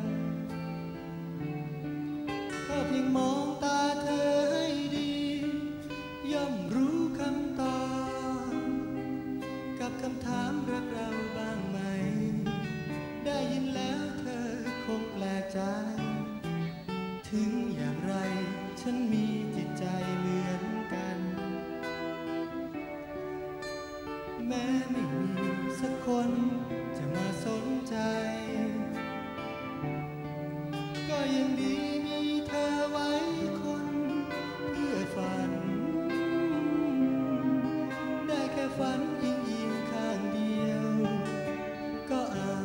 ก็เพียงมองตาเธอให้ดีย่อมรู้คำตอบกับคำถามรักเราบ้างไหมได้ยินแล้วเธอคงแปลกใจถึงอย่างไรฉันมีจิตใจเหมือนกันแม้ไม่มีสักคนจะมาสนใจก็ยังดีมีเธอไว้คนเพื่อฝันได้แค่ฝันยิงยิงข้างเดียวก็เอา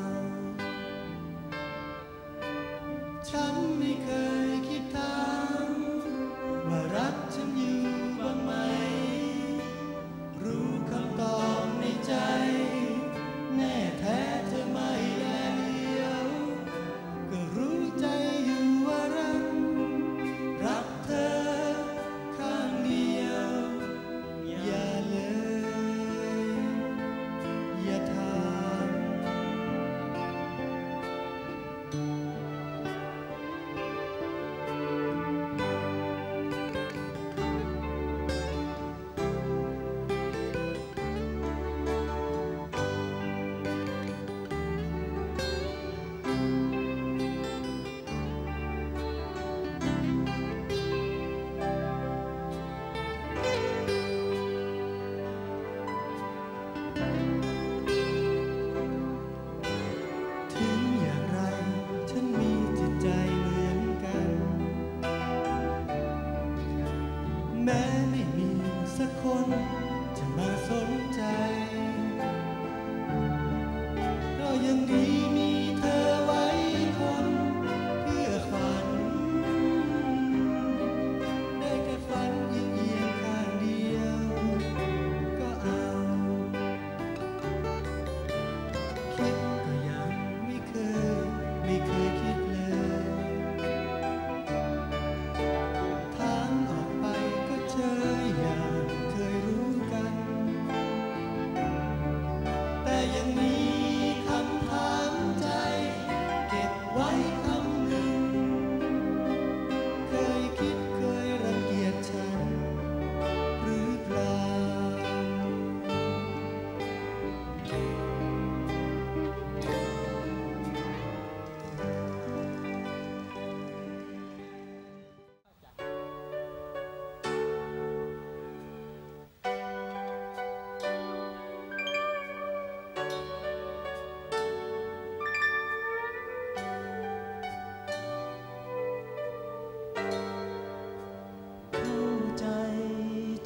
ฉันไม่เคยคิดถามว่ารักฉันอยู่บ้างไหมรู้คำตอบในใจแน่แท้เธอไม่แลเดียวก็รู้ใจอยู่ว่ารักรักเธอข้างเดียวอย่าเลยอย่าถามพ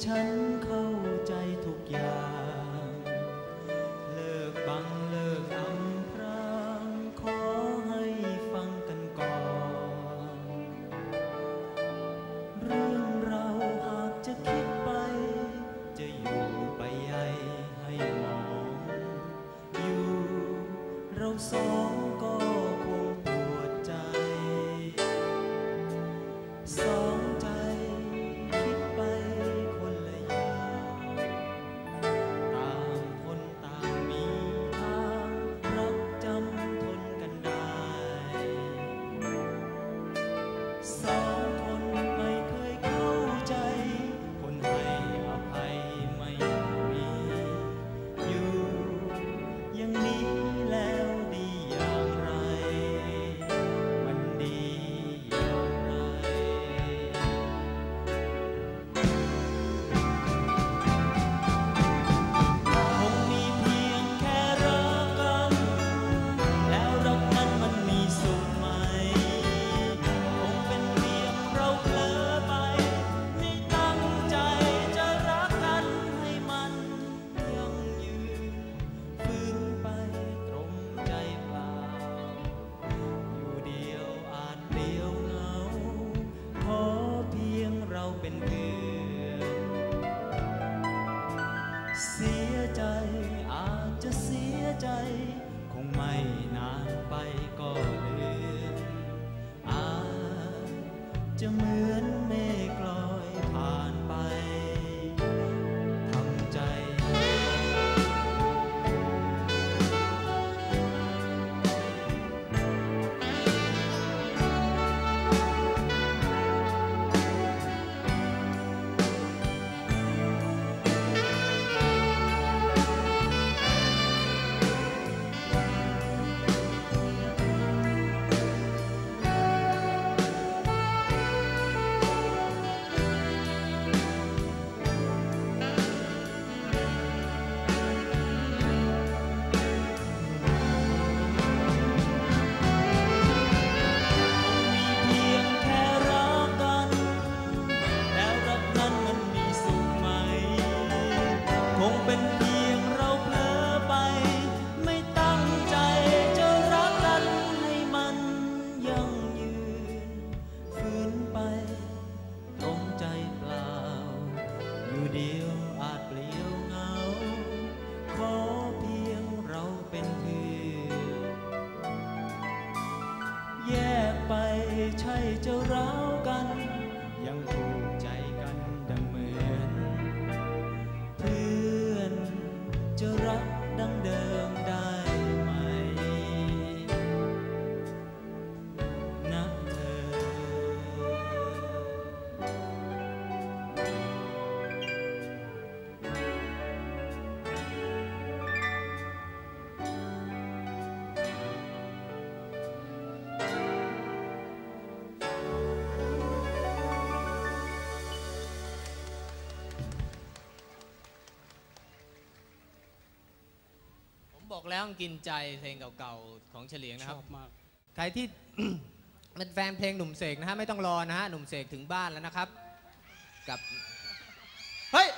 ฉันเข้าใจทุกอย่าง เลิกบังเลิกอำพรางขอให้ฟังกันก่อน เรื่องเราหากจะคิดไปจะอยู่ไปใหญ่ให้มองอยู่เราสองก็คงปวดใจสองใจคิดไปคนละอย่างต่างคนต่างมีทางรักจำทนกันได้สองคนไม่เคยเข้าใจคนให้อภัยไม่มีอยู่อย่างนี้แล้วดีอย่างไรมันดีอย่างไรคงมีเพียงแค่รักกันแล้วรักนั้นมันมีสุขไหมคงเป็นเพียงเราเผลอไปไม่ตั้งใจจะรักกันให้มันยั่งยืนฝืนไปตรงใจเปล่าอยู่เดียวอาจเปลี่ยวเหงาขอเพียงเราเป็นเพื่อนเสียใจอาจจะเสียใจคงไม่นานไปก็ลืมอาจจะเหมือนเมฆลอยผ่านไปทำใจ ใช่จะร้าวกันยังถูกใจกันดังเหมือนเพื่อนจะรักดังเดิมได้ไหมนะเธอบอกแล้วกินใจเพลงเก่าๆของเฉลียงนะคชรับอบมากใครที่ เป็นแฟนเพลงหนุ่มเสกนะฮะไม่ต้องรอนะฮะหนุ่มเสกถึงบ้านแล้วนะครับกับเฮ้ย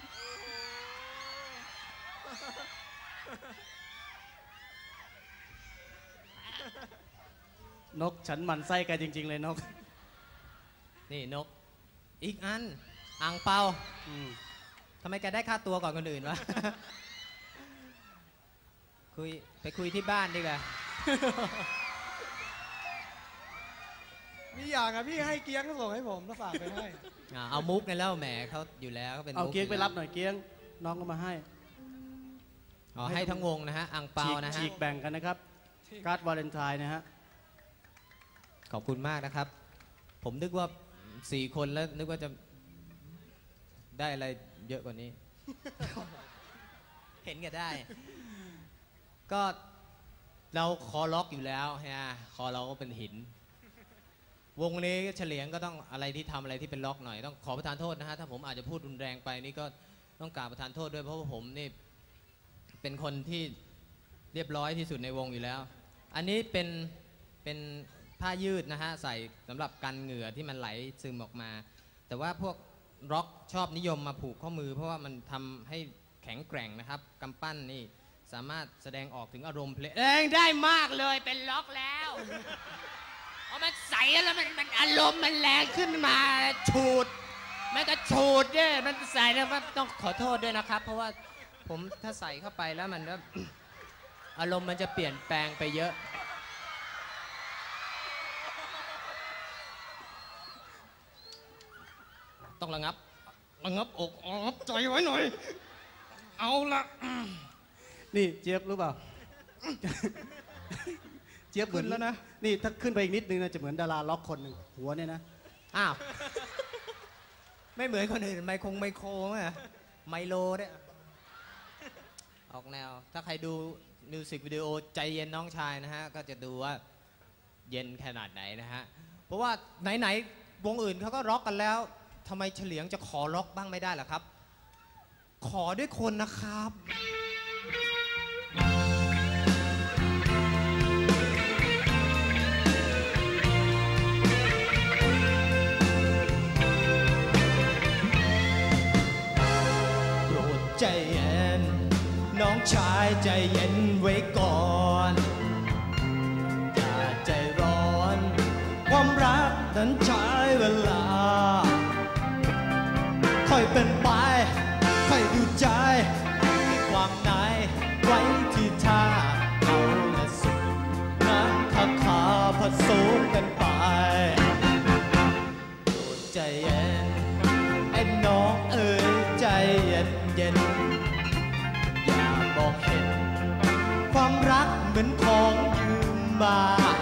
นกฉันหมั่นไส้กันจริง ๆ เลยนกนี่นกอีกอันอ่างเปาอืมทำไมแกได้ค่าตัวก่อนคนอื่นวะ คุยไปคุยที่บ้านดีกว่ามีอย่างอะพี่ให้เกียงก็ส่งให้ผมแล้วฝากไปให้อ่าเอามุกในแล้วแหมเขาอยู่แล้วเขาเป็นเอามุกเกียงไปรับหน่อยเกียงน้องก็มาให้อ๋อให้ทั้งวงนะฮะอ่างเปาฉีกนะฮะฉีกแบ่งกันนะครับ การ์ดวาเลนไทน์นะฮะขอบคุณมากนะครับ ผมนึกว่าสี่คนแล้วนึกว่าจะได้อะไรเยอะกว่านี้ เห็นกันได้ ก็เราคอล็อกอยู่แล้วฮะคอเราก็เป็นหิน วงนี้เฉลียงก็ต้องอะไรที่ทำอะไรที่เป็นล็อกหน่อยต้องขอประทานโทษนะฮะถ้าผมอาจจะพูดรุนแรงไปนี่ก็ต้องกราบประทานโทษด้วยเพราะว่าผมนี่เป็นคนที่เรียบร้อยที่สุดในวงอยู่แล้ว อันนี้เป็นเป็นผ้ายืดนะฮะใส่สำหรับกันเหงื่อที่มันไหลซึมออกมา แต่ว่าพวกร็อกชอบนิยมมาผูกข้อมือเพราะว่ามันทำให้แข็งแกร่งนะครับกำปั้นนี่สามารถแสดงออกถึงอารมณ์เพลงได้มากเลยเป็นล็อกแล้วเพราะมันใส่แล้วมันมันอารมณ์มันแรงขึ้นมาฉูดมันก็ฉูดเนี่ยมันใส่แล้วก็ต้องขอโทษด้วยนะครับเพราะว่าผมถ้าใส่เข้าไปแล้วมันก็อารมณ์มันจะเปลี่ยนแปลงไปเยอะต้องระงับระงับอกระงับใจไว้หน่อยเอาละนี่เจี๊ยบรู้เปล่า เจี๊ยบเหมือนขึ้นแล้วนะนี่ถ้าขึ้นไปอีกนิดนึงนะจะเหมือนดาราล็อกคนหนึ่งหัวเนี่ยนะอ้าวไม่เหมือนคนอื่นไมโคงไมโครไหมไมโลเนี่ยออกแนวถ้าใครดูมิวสิกวิดีโอใจเย็นน้องชายนะฮะก็จะดูว่าเย็นขนาดไหนนะฮะเพราะว่าไหนๆวงอื่นเขาก็ร็อกกันแล้วทำไมเฉลียงจะขอร็อกบ้างไม่ได้ล่ะครับขอด้วยคนนะครับโปรดใจเย็นน้องชายใจเย็นไว้ก่อนอย่าใจร้อนความรักนั้นใช้เวลาค่อยเป็นไปค่อยดูใจความไหนไว้ที่ท่าเราและสุดนั้นขาขาผสมกันไปโปรดใจเย็นไอ้น้องเอ๋ยใจเย็นเย็นอย่าบอกเห็นความรักเหมือนของยืมมา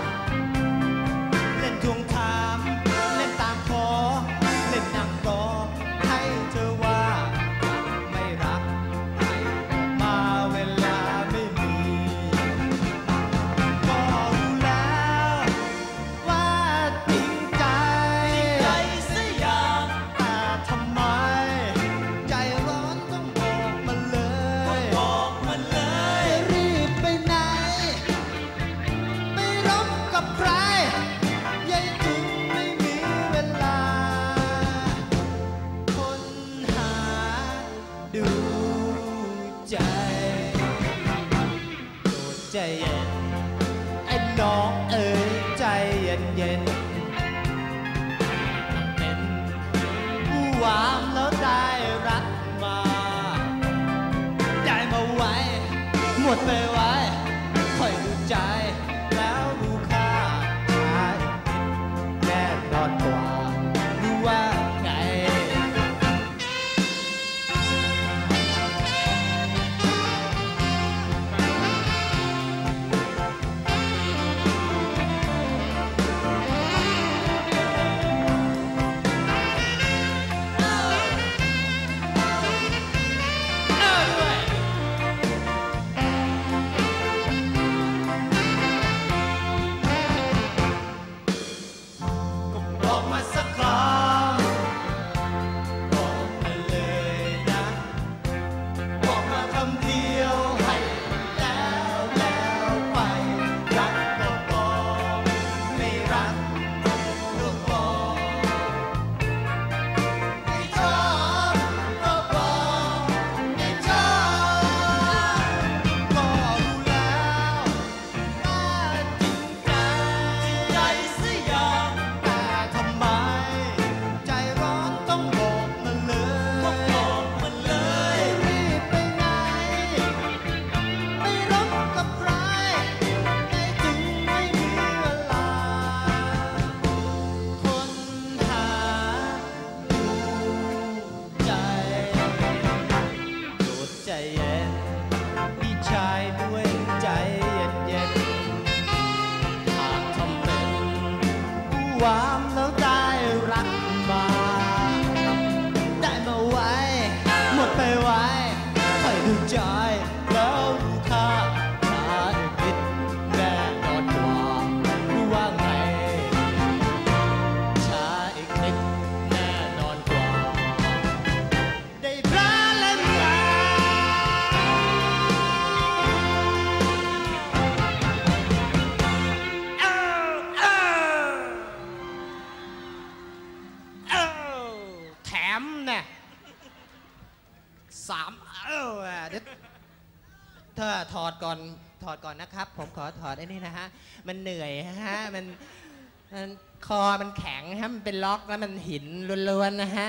เล่นทวงถามเล่นตามขอเล่นนั่งรอให้เธอว่าไม่รักให้บอกมาเวลาไม่มีก็รู้แล้วว่าจริงใจใจเสียอย่างแต่ทำไมใจร้อนต้องบอกมาเลยบอกมาเลยรีบไปไหนไม่รบกับใครยังถึงไม่มีเวลาคนหาดูใจโปรดใจเย็นไอ้น้องเอ๋ยใจเย็นเย็นเป็นผู้หวานแล้วได้รักมาได้มาไว้หมดไปไว้ค่อยดูใจแล้วรู้ค่าชายแน่นอนกว่ารู้ว่าไงบอกมาสักคำบอกมาเลยนะบอกมาคำเดียวให้แล้วแล้วไปรักก็บอกไม่รักก็บอกไม่ชอบก็บอกไม่ชอบก็รู้แล้วว่าจริงใจใจเสียอย่างแต่ทำไมใจร้อนต้องบอกมาเลยบอกมาเลยรีบไปไหนไม่รบกับใครไม่ถึงไม่มีเวลาคนหาดูใจโปรดใจเย็นพี่ชายด้วยใจเย็นเย็นหากทำเป็นผู้หวานแล้วได้รักมาได้มาไว้หมดไปไว้ค่อยดูใจแล้วรู้ค่าหาคิดแน่นอนกว่ารู้ว่าไงช้าอีกนิดแน่นอนกว่าได้พระและเมีย เมเนี่ยสามเออเดี๋ยวเธอถอดก่อนถอดก่อนนะครับ ผมขอถอดไอ้นี่นะฮะมันเหนื่อยฮะมันมันคอมันแข็งฮะมันเป็นล็อกแล้วมันหินล้วนๆนะฮะ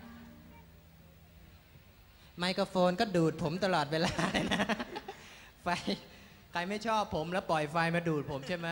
ไมโครโฟนก็ดูดผมตลอดเวลาเลยนะไฟใครไม่ชอบผมแล้วปล่อยไฟมาดูดผมใช่ไหม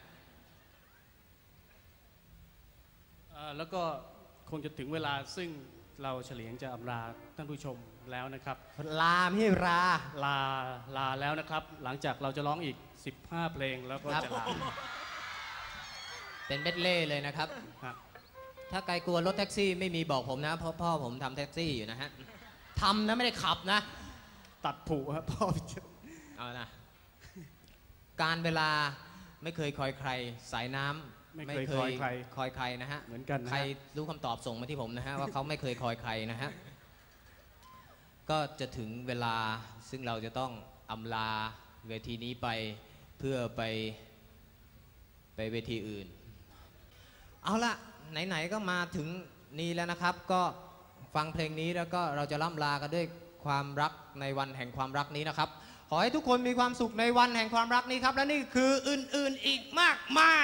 เอ่อแล้วก็คงจะถึงเวลาซึ่งเราเฉลียงจะอำลาท่านผู้ชมแล้วนะครับลาไม่ราลาลาแล้วนะครับ หลังจากเราจะร้องอีกสิบห้าเพลงแล้วก็จะลาเป็นเบ็ดเล่เลยนะครับครับถ้าใครกลัวรถแท็กซี่ไม่มีบอกผมนะเพราะพ่อผมทำแท็กซี่อยู่นะฮะทำนะไม่ได้ขับนะตัดผูครับพ่อเอานะการเวลาไม่เคยคอยใครสายน้ำไม่เคยคอยใครคอยใครนะฮะเหมือนกันนะฮะใครรู้คำตอบส่งมาที่ผมนะฮะว่าเขาไม่เคยคอยใครนะฮะก็จะถึงเวลาซึ่งเราจะต้องอำลาเวทีนี้ไปเพื่อไปไปเวทีอื่นเอาละไหนๆก็มาถึงนี้แล้วนะครับก็ฟังเพลงนี้แล้วก็เราจะล่ำลากันด้วยความรักในวันแห่งความรักนี้นะครับขอให้ทุกคนมีความสุขในวันแห่งความรักนี้ครับและนี่คืออื่นๆอีกมากมาย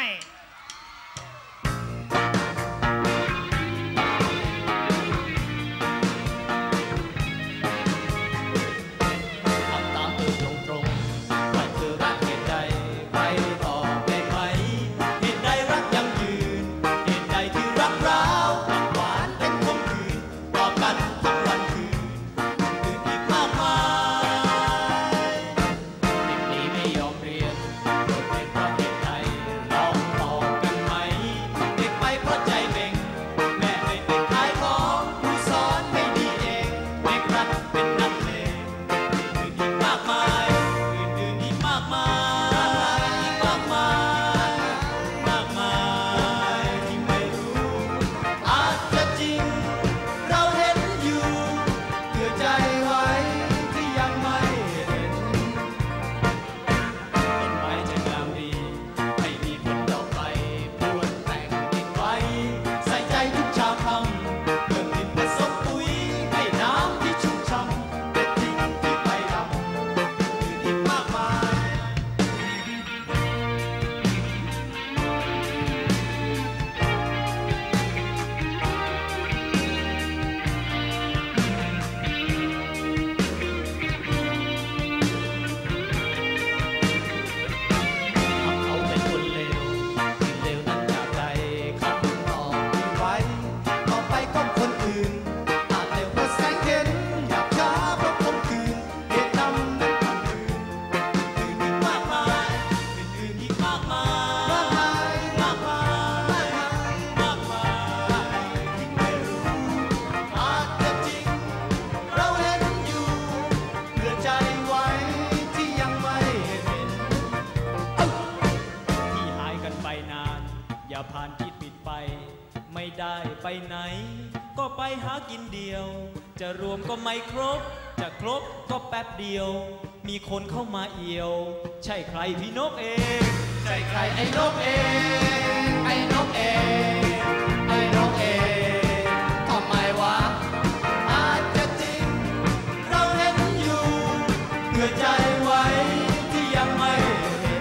ไปไหนก็ไปหากินเดียวจะรวมก็ไม่ครบจะครบก็แป๊บเดียวมีคนเข้ามาเอี่ยวใช่ใครพี่นกเองใช่ใครไอ้นกเองไอ้นกเองไอ้นกเองทำไมวะอาจจะจริงเราเห็นอยู่เผื่อใจไว้ที่ยังไม่เห็น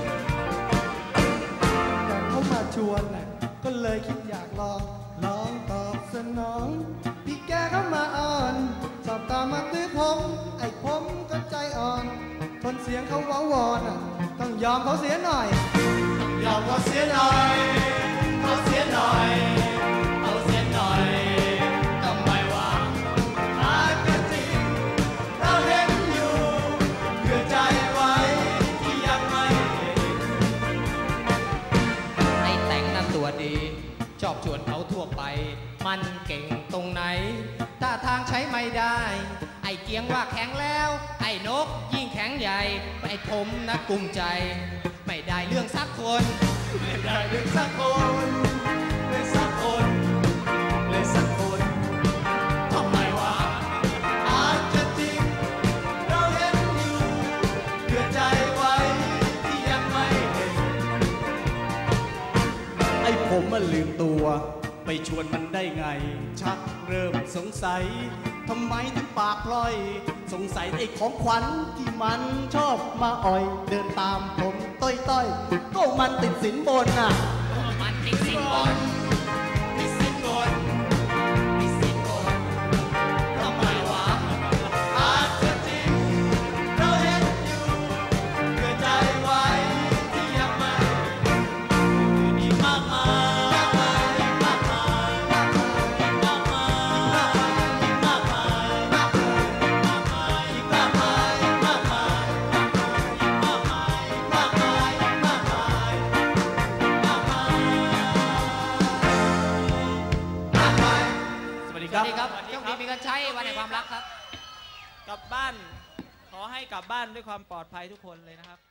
แต่เขามาชวนน่ะก็เลยคิดอยากลองลองตอบสนองพี่แกเข้ามาอ่อนสอบตามมาตื้อผมไอ้ผมก็ใจอ่อนทนเสียงเขาว้าวอนอ่ะต้องยอมเขาเสียหน่อยต้องยอมเขาเสียหน่อยเขาเสียหน่อยเขาเสียหน่อยทำไมวะอาจจะจริงเราเห็นอยู่เผื่อใจไว้ที่ยังไม่เห็นไอ้แต่งนั้นตัวดีชอบชวนเขาทั่วไปมันเก่งตรงไหนถ้าทางใช้ไม่ได้ไอ้เกียงว่าแข็งแล้วไอ้นกยิ่งแข็งใหญ่ไอ้ผมนะกุมใจไม่ได้เรื่องสักคนไม่ได้เรื่องสักคนเลยสักคนเลยสักคนทำไมวะอาจจะจริงเราเห็นอยู่เผื่อใจไว้ที่ยังไม่เห็นไอ้ผมมันลืมตัวไปชวนมันได้ไง ชักเริ่มสงสัยทำไมถึงปากพลอย สงสัยไอ้ของขวัญที่มันชอบมาอ่อย เดินตามผมต้อยต้อยๆก็มันติดสินบนน่ะมันติดสินบนติดสินบนติดสินบนทำไมวะอาจจะจริงเราเห็นอยู่เพื่อใจไว้ที่ยังไม่มีมากมายมากมายมากมายมากมายมากมายมากมายมากมายมากมายมากมายมากมายมากมายมากมายมากมาย สวัสดีสครัวับสดีครับโชคดีมีกันใช้วันแห่งความรักครับกลับบ้าน ขอให้กลับบ้านด้วยความปลอดภัยทุกคนเลยนะครับ